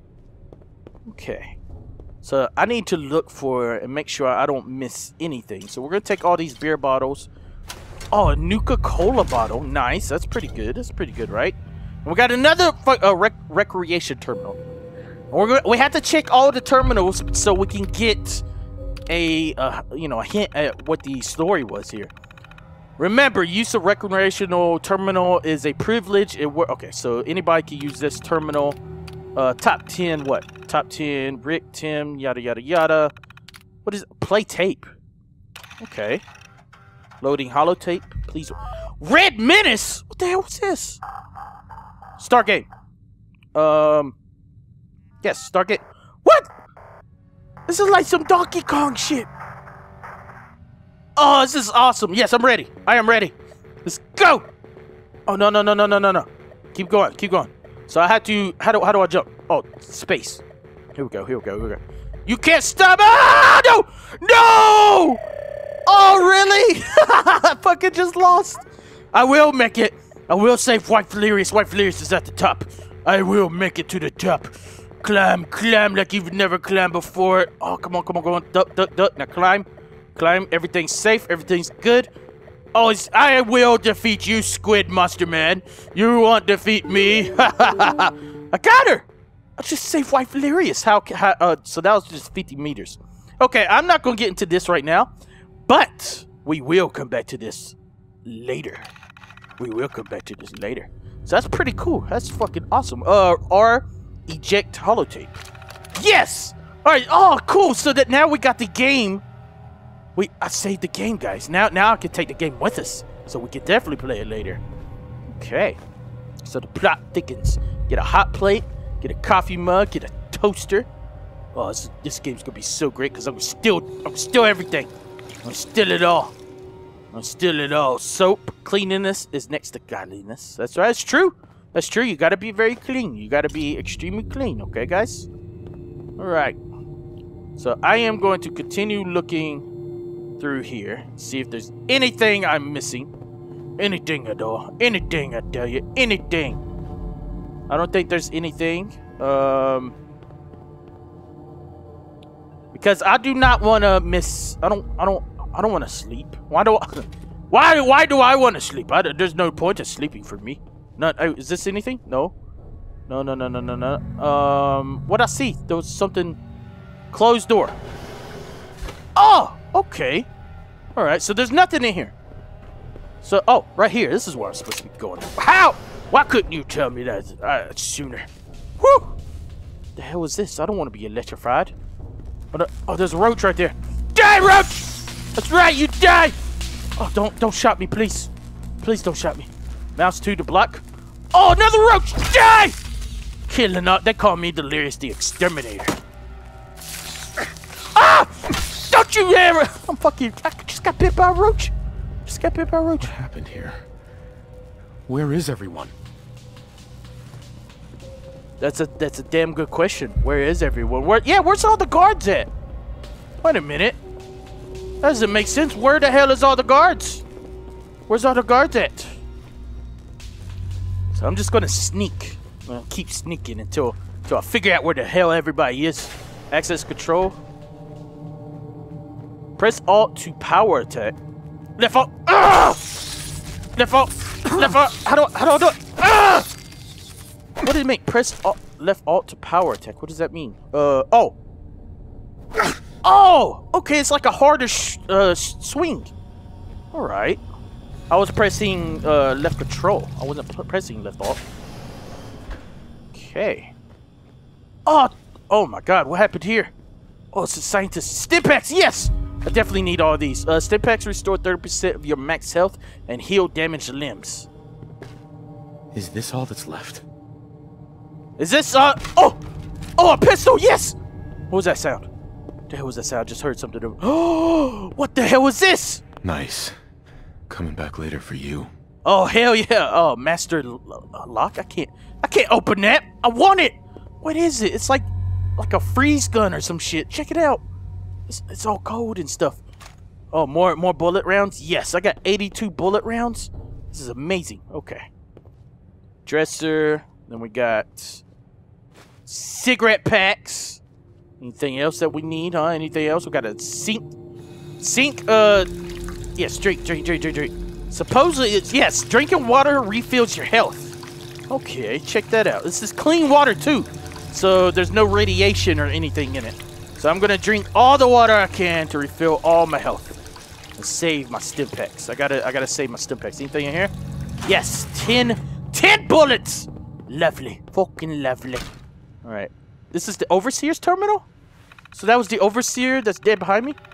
Speaker 1: Okay. So I need to look for and make sure I don't miss anything. So we're going to take all these beer bottles. Oh, a Nuka-Cola bottle. Nice. That's pretty good. That's pretty good, right? And we got another recreation terminal. We have to check all the terminals so we can get a hint at what the story was here. Remember, use of recreational terminal is a privilege. Okay, so anybody can use this terminal. Top 10 what? Top 10 Rick, Tim, yada yada yada. What is it? Play tape. Okay. Loading holotape. Please. Red Menace? What the hell was this? Start game. Yes, start game. What? This is like some Donkey Kong shit. Oh, this is awesome. Yes, I'm ready. I am ready. Let's go. Oh, no. Keep going. So I had to, how do I jump? Oh, space. Here we go. You can't stop. Ah, no! Oh, really? I fucking just lost. I will make it. I will save White Valerius. White Valerius is at the top. I will make it to the top. Climb like you've never climbed before. Oh, come on. Duck. Now climb. Everything's safe. Everything's good. Oh, I will defeat you, Squid Monster Man. You won't defeat me. I got her. I just saved White Valerius. So that was just 50 meters. Okay, I'm not going to get into this right now. But we will come back to this later. So that's pretty cool. That's fucking awesome. Or eject holotape. Yes! Alright, oh, cool. So that now we got the game. I saved the game, guys. Now I can take the game with us. So we can definitely play it later. Okay. So the plot thickens. Get a hot plate. Get a coffee mug. Get a toaster. Oh, this game's gonna be so great because I'm still everything. I'm still it all. Still it all. Soap, cleanliness is next to godliness. That's right. It's true. That's true. You gotta be very clean. You gotta be extremely clean. Okay, guys? Alright. So I am going to continue looking through here. See if there's anything I'm missing. Anything at all. Anything, I tell you. Anything. I don't think there's anything. Because I do not want to miss. I don't want to sleep. Why do I want to sleep? There's no point of sleeping for me. Not. Is this anything? No. No. What I see? There was something. Closed door. Oh, okay. All right. So there's nothing in here. So, oh, right here. This is where I'm supposed to be going. How? Why couldn't you tell me that sooner? Whew. The hell was this? I don't want to be electrified. Oh, there's a roach right there. Die, roach! That's right, you die! Oh, don't shot me, please. Please don't shot me. Mouse 2 to block. Oh, another roach! Die! Killing up. They call me Delirious the Exterminator. Ah! Don't you ever! I'm fucking. I just got bit by a roach. Just got bit by a roach.
Speaker 2: What happened here? Where is everyone?
Speaker 1: That's a damn good question. Where is everyone? Where's all the guards at? Wait a minute. That doesn't make sense. Where the hell is all the guards? Where's all the guards at? So I'm just gonna sneak. I'm gonna keep sneaking until I figure out where the hell everybody is. Access control. Press Alt to power attack. Left alt. Ah! Left alt. Left alt. How do I do it? Ah! What did it mean? Press alt, left alt to power attack. What does that mean? Oh. Oh! Okay, it's like a harder swing. Alright. I was pressing left control. I wasn't pressing left alt. Okay. Oh my god, what happened here? Oh, it's a scientist. Stimpaks, yes! I definitely need all these. Stimpaks restore 30% of your max health and heal damaged limbs.
Speaker 2: Is this all that's left?
Speaker 1: Is this, oh, a pistol, yes! What was that sound? What the hell was that sound? I just heard something. Oh, what the hell was this?
Speaker 2: Nice. Coming back later for you.
Speaker 1: Oh, hell yeah. Oh, master lock? I can't open that. I want it. What is it? It's like a freeze gun or some shit. Check it out. It's all cold and stuff. Oh, more bullet rounds? Yes, I got 82 bullet rounds. This is amazing. Okay. Dresser. Then we got cigarette packs. Anything else that we need, huh? Anything else? We got a sink. Yes, drink. Supposedly, yes, drinking water refills your health. Okay, check that out. This is clean water, too. So there's no radiation or anything in it. So I'm going to drink all the water I can to refill all my health. And save my Stimpaks. I gotta save my Stimpaks. Anything in here? Yes, 10 bullets! Lovely. Fucking lovely. Alright. This is the Overseer's terminal? So that was the Overseer that's dead behind me?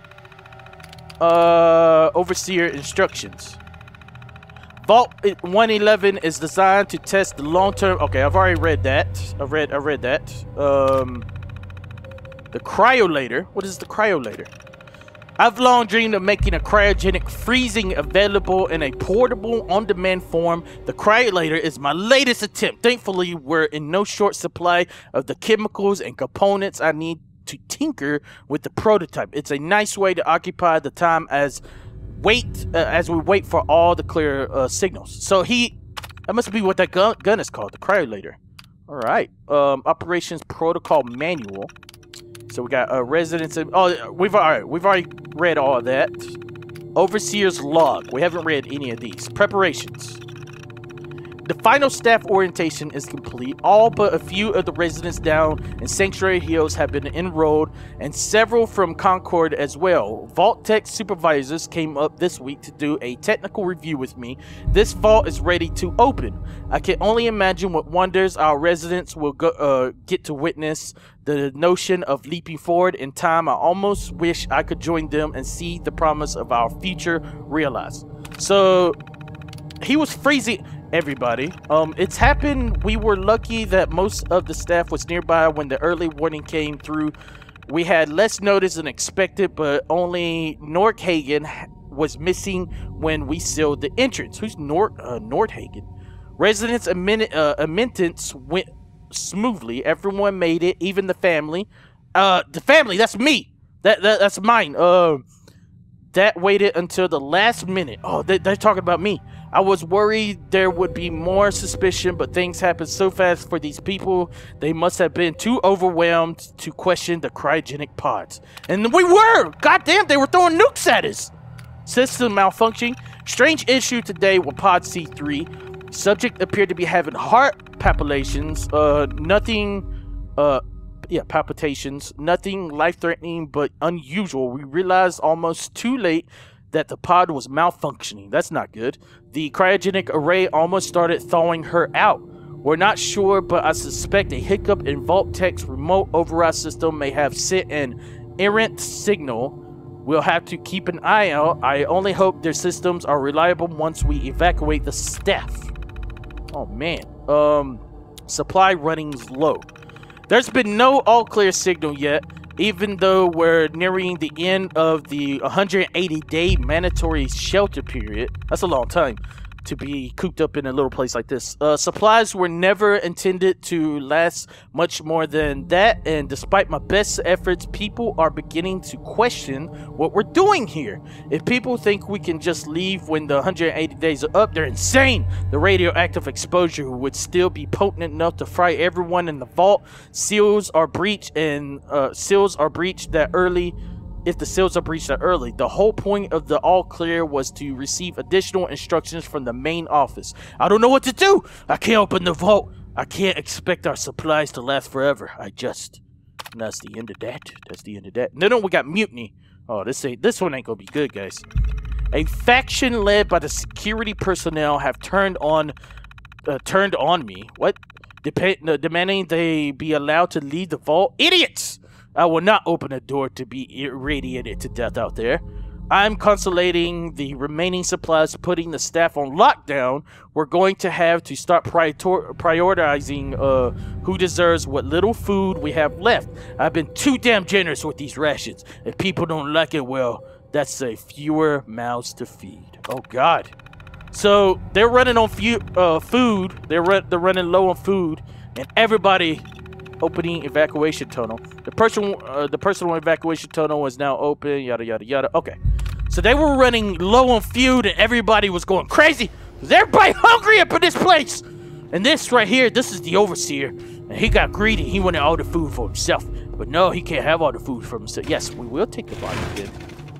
Speaker 1: Overseer instructions. Vault 111 is designed to test the long-term... Okay, I've already read that. I read that. The cryolator. What is the cryolator? I've long dreamed of making a cryogenic freezing available in a portable, on-demand form. The cryolator is my latest attempt. Thankfully, we're in no short supply of the chemicals and components I need to tinker with the prototype. It's a nice way to occupy the time as we wait for all the clear signals. So that must be what that gun is called, the cryolator. All right. Operations protocol manual. So we got residents. We've already read all of that. Overseer's log. We haven't read any of these. Preparations. The final staff orientation is complete. All but a few of the residents down in Sanctuary Hills have been enrolled, and several from Concord as well. Vault Tech supervisors came up this week to do a technical review with me. This vault is ready to open. I can only imagine what wonders our residents will get to witness. The notion of leaping forward in time, I almost wish I could join them and see the promise of our future realized. So he was freezing everybody. It's happened. We were lucky that most of the staff was nearby when the early warning came through. We had less notice than expected, but only Nork Hagen was missing when we sealed the entrance. Who's Nordhagen? Residents' admittance went smoothly. Everyone made it, even the family. The family, that's me. That's mine. That waited until the last minute. Oh, they're talking about me. I was worried there would be more suspicion, but things happened so fast for these people. They must have been too overwhelmed to question the cryogenic pods. And we were! Goddamn, they were throwing nukes at us! System malfunctioning. Strange issue today with Pod C3. Subject appeared to be having heart palpitations. Palpitations. Nothing life-threatening, but unusual. We realized almost too late that the pod was malfunctioning. That's not good. The cryogenic array almost started thawing her out. We're not sure, but I suspect a hiccup in Vault-Tec's remote override system may have sent an errant signal. We'll have to keep an eye out. I only hope their systems are reliable once we evacuate the staff. Oh man. Supply running low. There's been no all-clear signal yet, even though we're nearing the end of the 180-day mandatory shelter period. That's a long time to be cooped up in a little place like this. Supplies were never intended to last much more than that, and despite my best efforts, people are beginning to question what we're doing here. If people think we can just leave when the 180 days are up, they're insane. The radioactive exposure would still be potent enough to fry everyone in the vault. Seals are breached that early. If the seals are breached that early, the whole point of the all clear was to receive additional instructions from the main office. I don't know what to do. I can't open the vault. I can't expect our supplies to last forever. And that's the end of that. That's the end of that. No, we got mutiny. Oh, this one ain't gonna be good, guys. A faction led by the security personnel have turned on me. What? Demanding they be allowed to leave the vault. Idiots! I will not open a door to be irradiated to death out there. I'm consolidating the remaining supplies, putting the staff on lockdown. We're going to have to start prioritizing who deserves what little food we have left. I've been too damn generous with these rations. If people don't like it, well, that's fewer mouths to feed. Oh, God. So they're running on food. They're running low on food, and everybody... Opening evacuation tunnel. The personal evacuation tunnel is now open. Yada yada yada. Okay, so they were running low on food, and everybody was going crazy because everybody hungry up in this place. And this right here, this is the overseer, and he got greedy. He wanted all the food for himself, but no, he can't have all the food for himself. Yes, we will take the body again.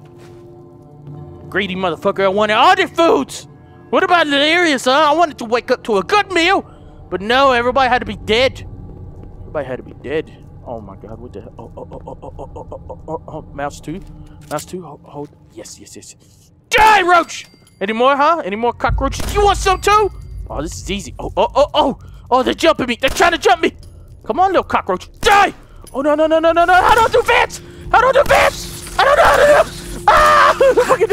Speaker 1: Greedy motherfucker! I wanted all the foods. What about delirious, huh? I wanted to wake up to a good meal, but no, everybody had to be dead. Everybody had to be dead. Oh my God, what the hell? Oh, mouse 2. Mouse 2, hold. Yes. Die, roach! Any more, huh? Any more cockroaches? You want some too? Oh, this is easy. Oh, they're jumping me. They're trying to jump me. Come on, little cockroach. Die! Oh, no. How do I do Vance? I don't know how to do. Ah! I'm gonna fucking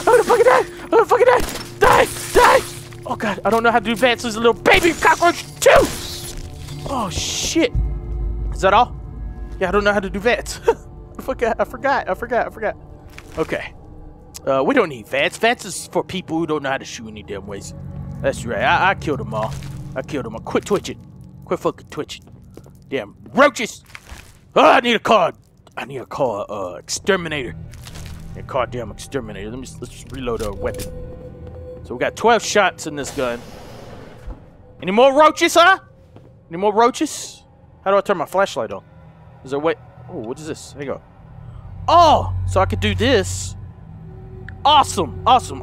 Speaker 1: die. Die! Oh God, I don't know how to do Vance. There's a little baby cockroach too. Oh shit! Is that all? Yeah, I don't know how to do VATS. I forgot. Okay. We don't need VATS. VATS is for people who don't know how to shoot any damn ways. That's right. I killed them all. Quit twitching. Quit fucking twitching. Damn roaches! Oh, I need a call exterminator. Damn exterminator. Let's just reload our weapon. So we got 12 shots in this gun. Any more roaches, huh? Any more roaches? How do I turn my flashlight on? Is there a way? Oh, what is this? Hang on. Oh, so I could do this. Awesome.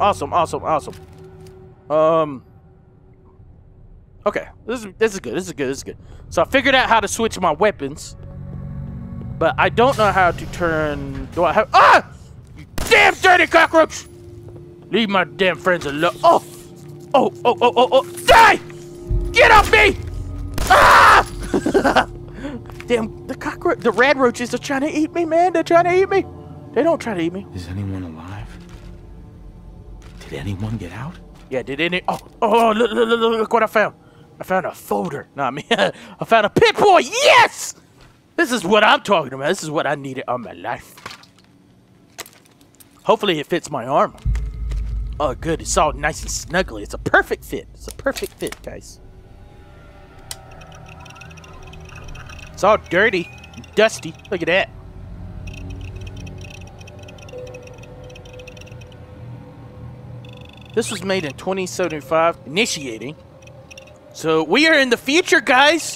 Speaker 1: Okay, this is good. So I figured out how to switch my weapons, but I don't know how to turn. Do I have? Ah! You damn dirty cockroach! Leave my damn friends alone. Oh! Die! Get off me! Ah! Damn, the rad roaches are trying to eat me, man. They're trying to eat me. They don't try to eat me.
Speaker 2: Is anyone alive? Did anyone get out?
Speaker 1: Yeah, did any? Oh, look what I found. I found a folder. I found a pit boy. Yes! This is what I'm talking about. This is what I needed on my life. Hopefully it fits my armor. Oh, good. It's all nice and snuggly. It's a perfect fit. It's a perfect fit, guys. It's all dirty, dusty. Look at that. This was made in 2075. Initiating. So we are in the future, guys.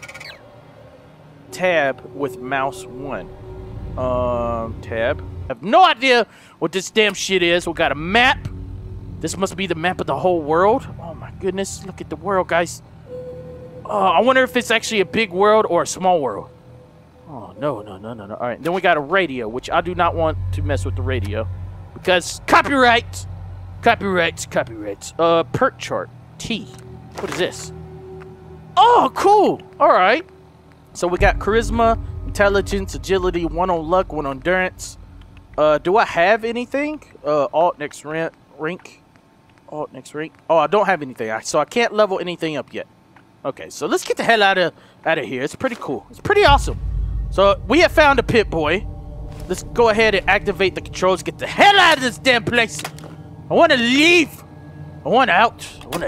Speaker 1: Tab with mouse 1. Tab. I have no idea what this damn shit is. We got a map. This must be the map of the whole world. Oh my goodness. Look at the world, guys. I wonder if it's actually a big world or a small world. Oh, no. All right. Then we got a radio, which I do not want to mess with the radio. Because copyright. Copyrights. Perk chart. T. What is this? Oh, cool. All right. So we got charisma, intelligence, agility, 1 on luck, 1 on endurance. Do I have anything? Alt next rank. Alt next rank. Oh, I don't have anything. So I can't level anything up yet. Okay, so let's get the hell out of here. It's pretty cool. It's pretty awesome. So we have found a Pip-Boy. Let's go ahead and activate the controls. Get the hell out of this damn place. I want to leave. I want out.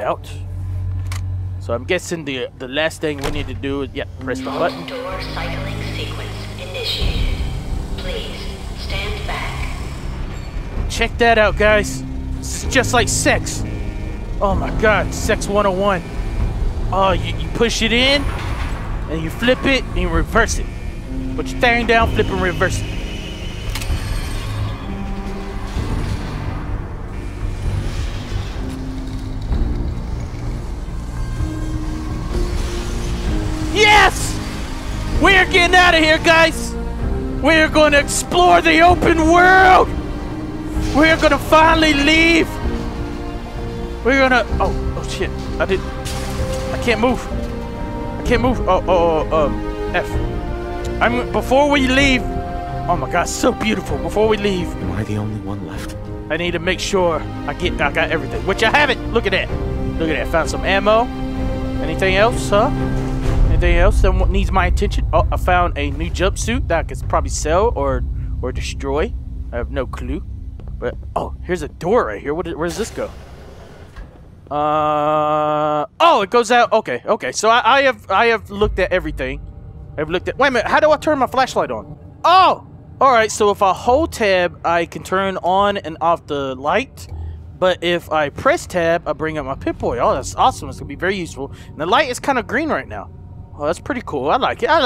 Speaker 1: So I'm guessing the last thing we need to do is, press the button.
Speaker 9: Door cycling sequence initiated. Please stand back.
Speaker 1: Check that out, guys. This is just like sex. Oh my god, sex 101. Oh, you push it in, and you flip it, and you reverse it. Put your thing down, flip and reverse it. Yes! We're getting out of here, guys! We're going to explore the open world! We're going to finally leave! We're going to... Oh, shit. I can't move. F. Before we leave... Oh my god, so beautiful. Before we leave...
Speaker 2: Am I the only one left?
Speaker 1: I need to make sure I got everything. Which I haven't! Look at that. Found some ammo. Anything else, huh? Anything else that needs my attention? Oh, I found a new jumpsuit that I could probably sell or destroy. I have no clue. But, oh, here's a door right here. Where does this go? Oh, it goes out. Okay. So I have looked at everything. Wait a minute. How do I turn my flashlight on? Oh! Alright, so if I hold tab, I can turn on and off the light. But if I press tab, I bring up my Pip-Boy. Oh, that's awesome. It's going to be very useful. And the light is kind of green right now. Oh, that's pretty cool. I like it.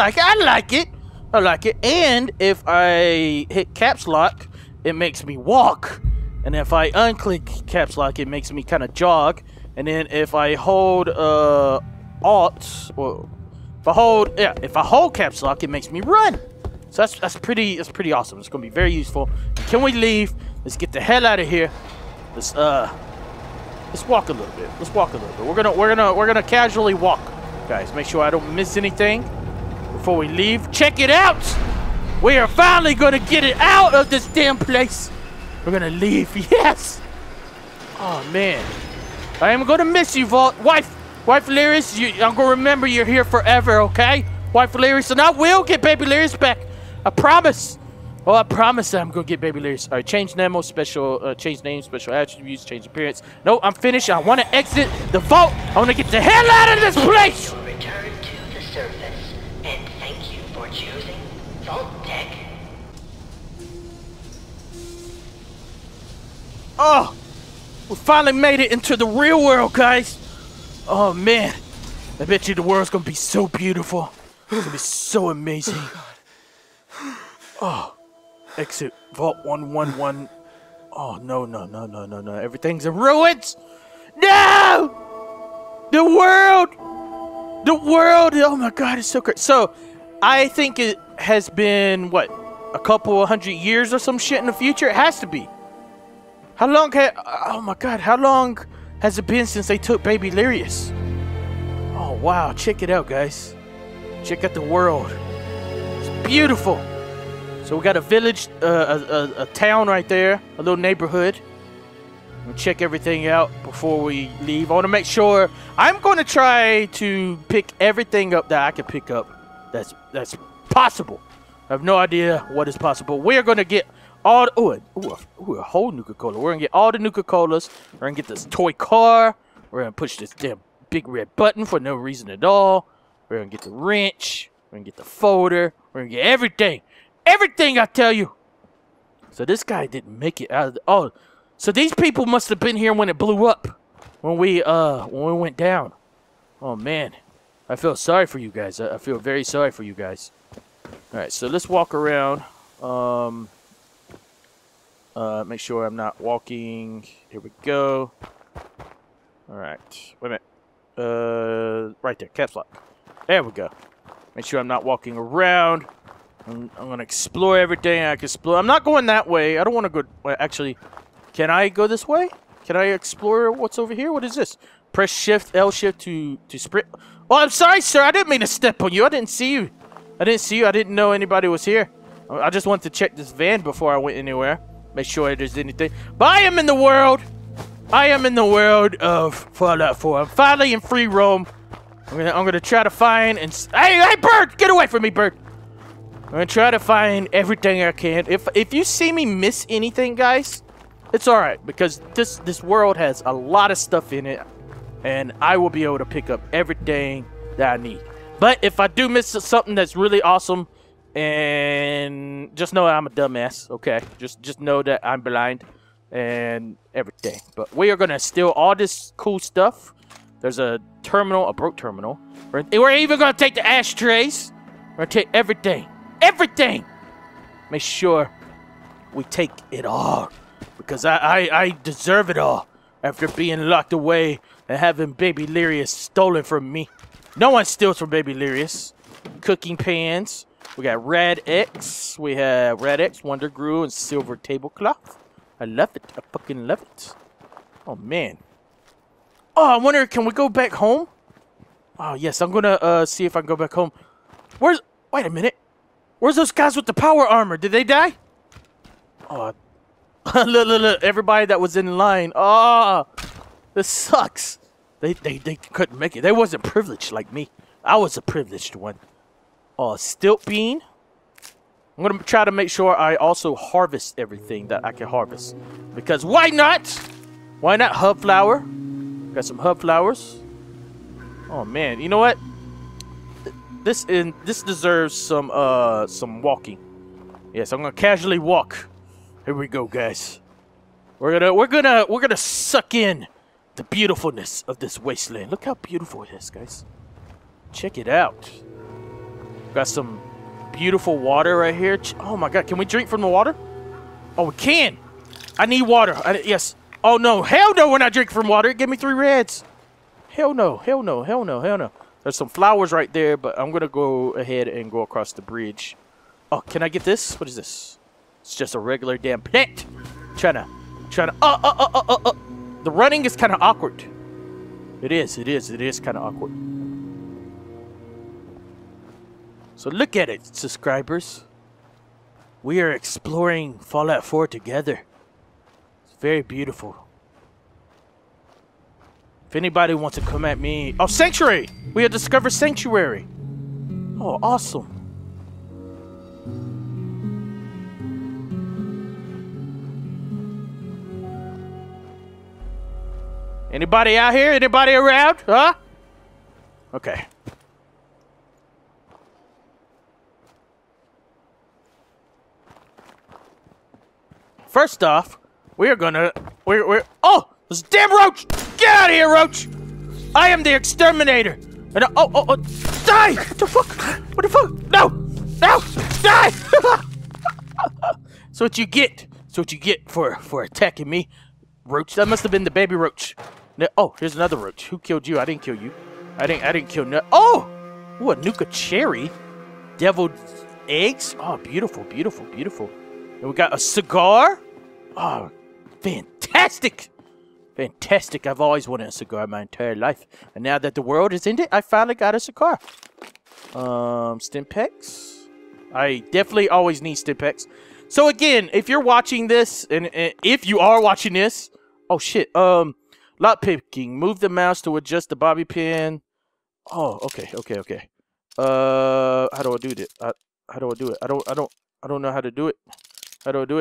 Speaker 1: And if I hit caps lock, it makes me walk. And if I unclick caps lock, it makes me kind of jog. And then if I hold alt, well, if I hold caps lock, it makes me run. So that's pretty awesome. It's gonna be very useful. Can we leave? Let's get the hell out of here. Let's walk a little bit. We're gonna casually walk, guys. Make sure I don't miss anything before we leave. Check it out. We are finally gonna get it out of this damn place. We're gonna leave. Yes. Oh man, I am gonna miss you, Vault. Wife Lyris, I'm gonna remember you're here forever, okay? Wife Lyris, and I will get Baby Lyris back. I promise. Oh, I promise that I'm gonna get Baby Lyris. All right, change name, change name, special attributes, change appearance. No, I'm finished. I want to exit the vault. I want to get the hell out of this place.
Speaker 9: You'll return to the surface, and thank you for choosing Vault-Tec.
Speaker 1: Oh, we finally made it into the real world, guys. Oh man, I bet you the world's gonna be so beautiful. It's gonna be so amazing. Oh, exit Vault 111. Oh no! Everything's in ruins. No, the world. Oh my God, it's so great. So, I think it has been what, a couple 100 years or some shit in the future. It has to be. How long? Oh my God, how long has it been since they took Baby Lyris? Oh wow, check it out, guys. Check out the world. It's beautiful. So we got a village, a town right there, a little neighborhood. We'll check everything out before we leave. I want to make sure. I'm going to try to pick everything up that I can pick up. That's possible. I have no idea what is possible. We are going to get all a whole Nuka-Cola. We're gonna get all the Nuka-Colas. We're gonna get this toy car. We're gonna push this damn big red button for no reason at all. We're gonna get the wrench. We're gonna get the folder. We're gonna get everything. Everything, I tell you. So this guy didn't make it out of the, so these people must have been here when it blew up. When we went down. Oh man. I feel sorry for you guys. I feel very sorry for you guys. Alright, so let's walk around. Make sure I'm not walking. Here we go. Alright. Wait a minute. Right there. Caps lock. There we go. Make sure I'm not walking around. I'm going to explore everything I can explore. I'm not going that way. I don't want to go... Well, actually, can I go this way? Can I explore what's over here? What is this? Press shift, L shift to sprint. Oh, I'm sorry, sir. I didn't mean to step on you. I didn't see you. I didn't know anybody was here. I just wanted to check this van before I went anywhere. Make sure there's anything. But I am in the world. I am in the world of Fallout 4. I'm finally in free roam. I'm gonna try to find and... Hey, bird! Get away from me, bird! I'm gonna try to find everything I can. If you see me miss anything, guys, it's alright. Because this world has a lot of stuff in it. And I will be able to pick up everything that I need. But if I do miss something that's really awesome, and just know I'm a dumbass, okay? Just know that I'm blind and everything. But we are gonna steal all this cool stuff. There's a terminal, a broke terminal. We're even gonna take the ashtrays. We're gonna take everything. Everything! Make sure we take it all. Because I deserve it all after being locked away and having Baby Lyrius stolen from me. No one steals from Baby Lyrius. Cooking pans. We got Rad X. We have Rad X, Wonder Glue, and Silver Tablecloth. I love it. I fucking love it. Oh, man. Oh, I wonder, can we go back home? Oh, yes. I'm going to see if I can go back home. Wait a minute. Where's those guys with the power armor? Did they die? Oh, look. Everybody that was in line. Oh, this sucks. They couldn't make it. They wasn't privileged like me. I was a privileged one. Oh, stilt bean. I'm going to try to make sure I also harvest everything that I can harvest. Because why not? Why not hub flower? Got some hub flowers. Oh, man. You know what? This deserves some walking. Yes, I'm going to casually walk. Here we go, guys. We're gonna suck in the beautifulness of this wasteland. Look how beautiful it is, guys. Check it out. Got some beautiful water right here. Oh my god, can we drink from the water? Oh, we can. I need water. Yes. Oh no, hell no, we're not drinking from water. Give me 3 reds. Hell no, hell no, hell no, hell no. There's some flowers right there, but I'm gonna go ahead and go across the bridge. Oh, can I get this? What is this? It's just a regular damn plant. Trying to. The running is kind of awkward. It is kind of awkward. So look at it, subscribers. We are exploring Fallout 4 together. It's very beautiful. If anybody wants to come at me... Oh, Sanctuary! We have discovered Sanctuary. Oh, awesome. Anybody out here? Anybody around? Huh? Okay. First off, we're oh! This damn roach! Get out of here, roach! I am the exterminator! And die! What the fuck? What the fuck? No! No! Die! That's what you get. That's what you get for attacking me. Roach. That must have been the baby roach. No, oh, here's another roach. Who killed you? I didn't kill you. I didn't kill no. Oh! Ooh, a Nuka cherry. Deviled eggs. Oh, beautiful, beautiful, beautiful. And we got a cigar. Oh, fantastic. Fantastic. I've always wanted a cigar my entire life. And now that the world is in it, I finally got a cigar. Stimpaks. I definitely always need Stimpaks. So again, if you're watching this, and if you are watching this, oh shit, lock picking. Move the mouse to adjust the bobby pin. Oh, okay. How do I do it? How do I do it? I don't know how to do it. How do I do it?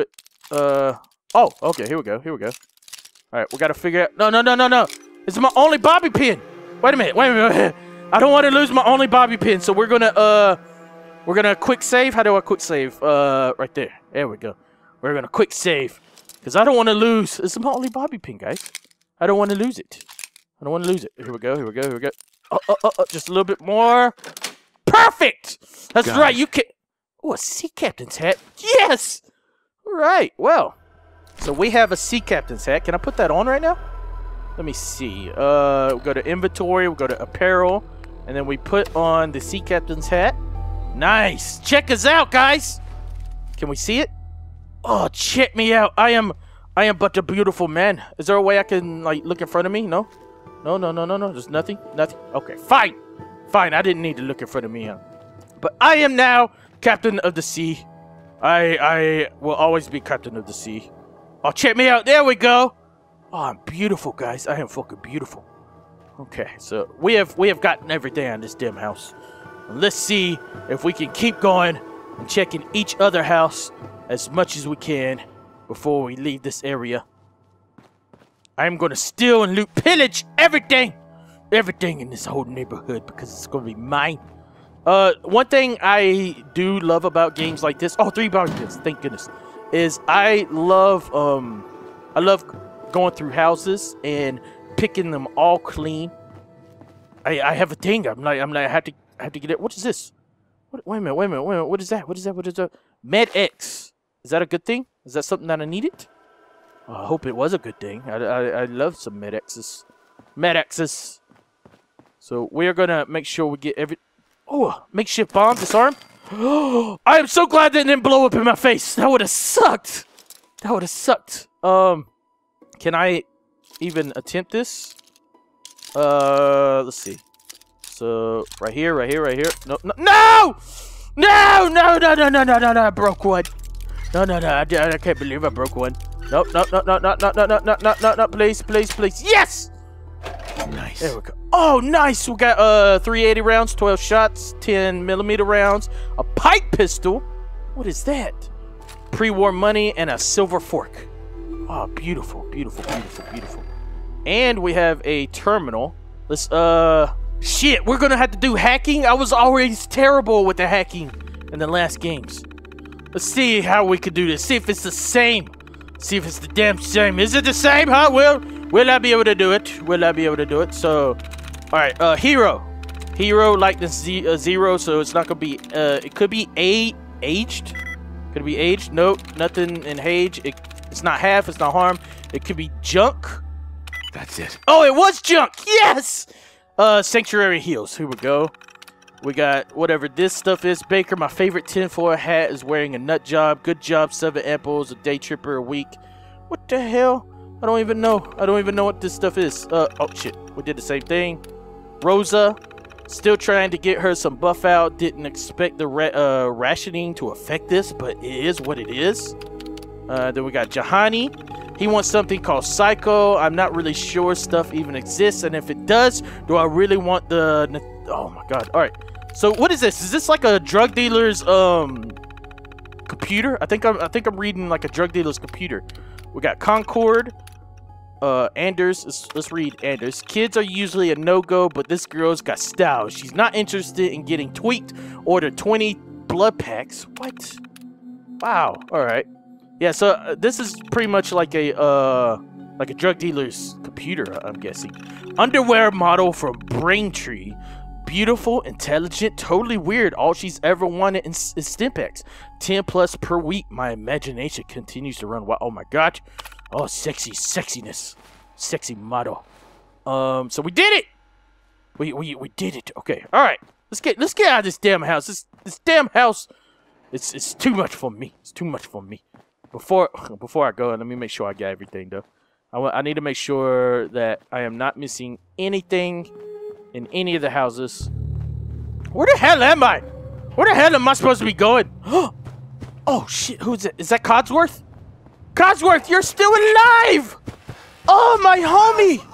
Speaker 1: Oh, okay, here we go. Here we go. Alright, we gotta figure out... No. It's my only bobby pin. Wait a minute. I don't want to lose my only bobby pin, so we're gonna quick save. How do I quick save? Right there. There we go. We're gonna quick save. Because I don't want to lose. It's my only bobby pin, guys. I don't want to lose it. I don't want to lose it. Here we go. Just a little bit more. Perfect! That's right, you can... Oh, a sea captain's hat. Yes! All right, well. So we have a sea captain's hat. Can I put that on right now? Let me see. We'll go to inventory. We'll go to apparel. And then we put on the sea captain's hat. Nice. Check us out, guys. Can we see it? Oh, check me out. I am but a beautiful man. Is there a way I can, like, look in front of me? No? No. There's nothing? Nothing? Okay, fine. Fine, I didn't need to look in front of me. But I am now captain of the sea. I will always be captain of the sea. Oh, check me out. There we go. Oh, I'm beautiful, guys. I am fucking beautiful. Okay, so we have gotten everything on this damn house. Let's see if we can keep going and checking each other house as much as we can before we leave this area. I'm gonna steal and loot, pillage everything in this whole neighborhood because it's gonna be mine. One thing I do love about games like this, 3 bobby pins, thank goodness, is I love going through houses and picking them all clean. I have a thing. I have to get it. What is this? Wait a minute. What is that? What is that? Med-X. Is that a good thing? Is that something that I needed? Oh, I hope it was a good thing. I love some Med-X's. Med-X's. So we're gonna make sure we get every... Oh, makeshift bomb, disarm. I am so glad that didn't blow up in my face. That would have sucked. Can I even attempt this? Let's see. So right here. No. I broke one. No. I can't believe I broke one. No. Please. Yes.
Speaker 2: Nice.
Speaker 1: There we go. Oh, nice. We got 380 rounds, 12 shots, 10mm rounds, a pipe pistol. What is that? Pre-war money and a silver fork. Oh, beautiful. And we have a terminal. Let's shit, we're gonna have to do hacking. I was always terrible with the hacking in the last games. Let's see how we could do this. See if it's the same. See if it's the damn same. Is it the same, huh? Will I be able to do it? So, alright, hero. Hero likeness 0, so it's not gonna be, it could be aged. Could it be aged? Nope, nothing in age. It's not half, it's not harm. It could be junk.
Speaker 2: That's it.
Speaker 1: Oh, it was junk! Yes! Sanctuary heals. Here we go. We got whatever this stuff is. Baker, my favorite tinfoil hat, is wearing a nut job. Good job, 7 apples, a day tripper a week. What the hell? I don't even know what this stuff is. Oh shit, we did the same thing. Rosa, still trying to get her some buff out. Didn't expect the rationing to affect this, but it is what it is. Then we got Jahani. He wants something called Psycho. I'm not really sure stuff even exists, and if it does, do I really want the... Oh my god. Alright. So what is this? Is this like a drug dealer's computer? I think I'm reading like a drug dealer's computer. We got Concord. Anders. Let's read Anders. Kids are usually a no-go, but this girl's got style. She's not interested in getting tweaked. Order 20 blood packs. What? Wow. Alright. Yeah, so this is pretty much like a drug dealer's computer, I'm guessing. Underwear model from Braintree. Beautiful, intelligent, totally weird. All she's ever wanted is Stimpaks. 10 plus per week. My imagination continues to run wild. Oh my god. Oh, sexiness. Sexy model. So we did it. We did it. Okay. All right. Let's get out of this damn house. This damn house. It's too much for me. It's too much for me. Before I go, let me make sure I got everything though. I need to make sure that I am not missing anything in any of the houses. Where the hell am I? Where the hell am I supposed to be going? Oh shit, who's it? Is that Codsworth? Codsworth, you're still alive! Oh, my homie!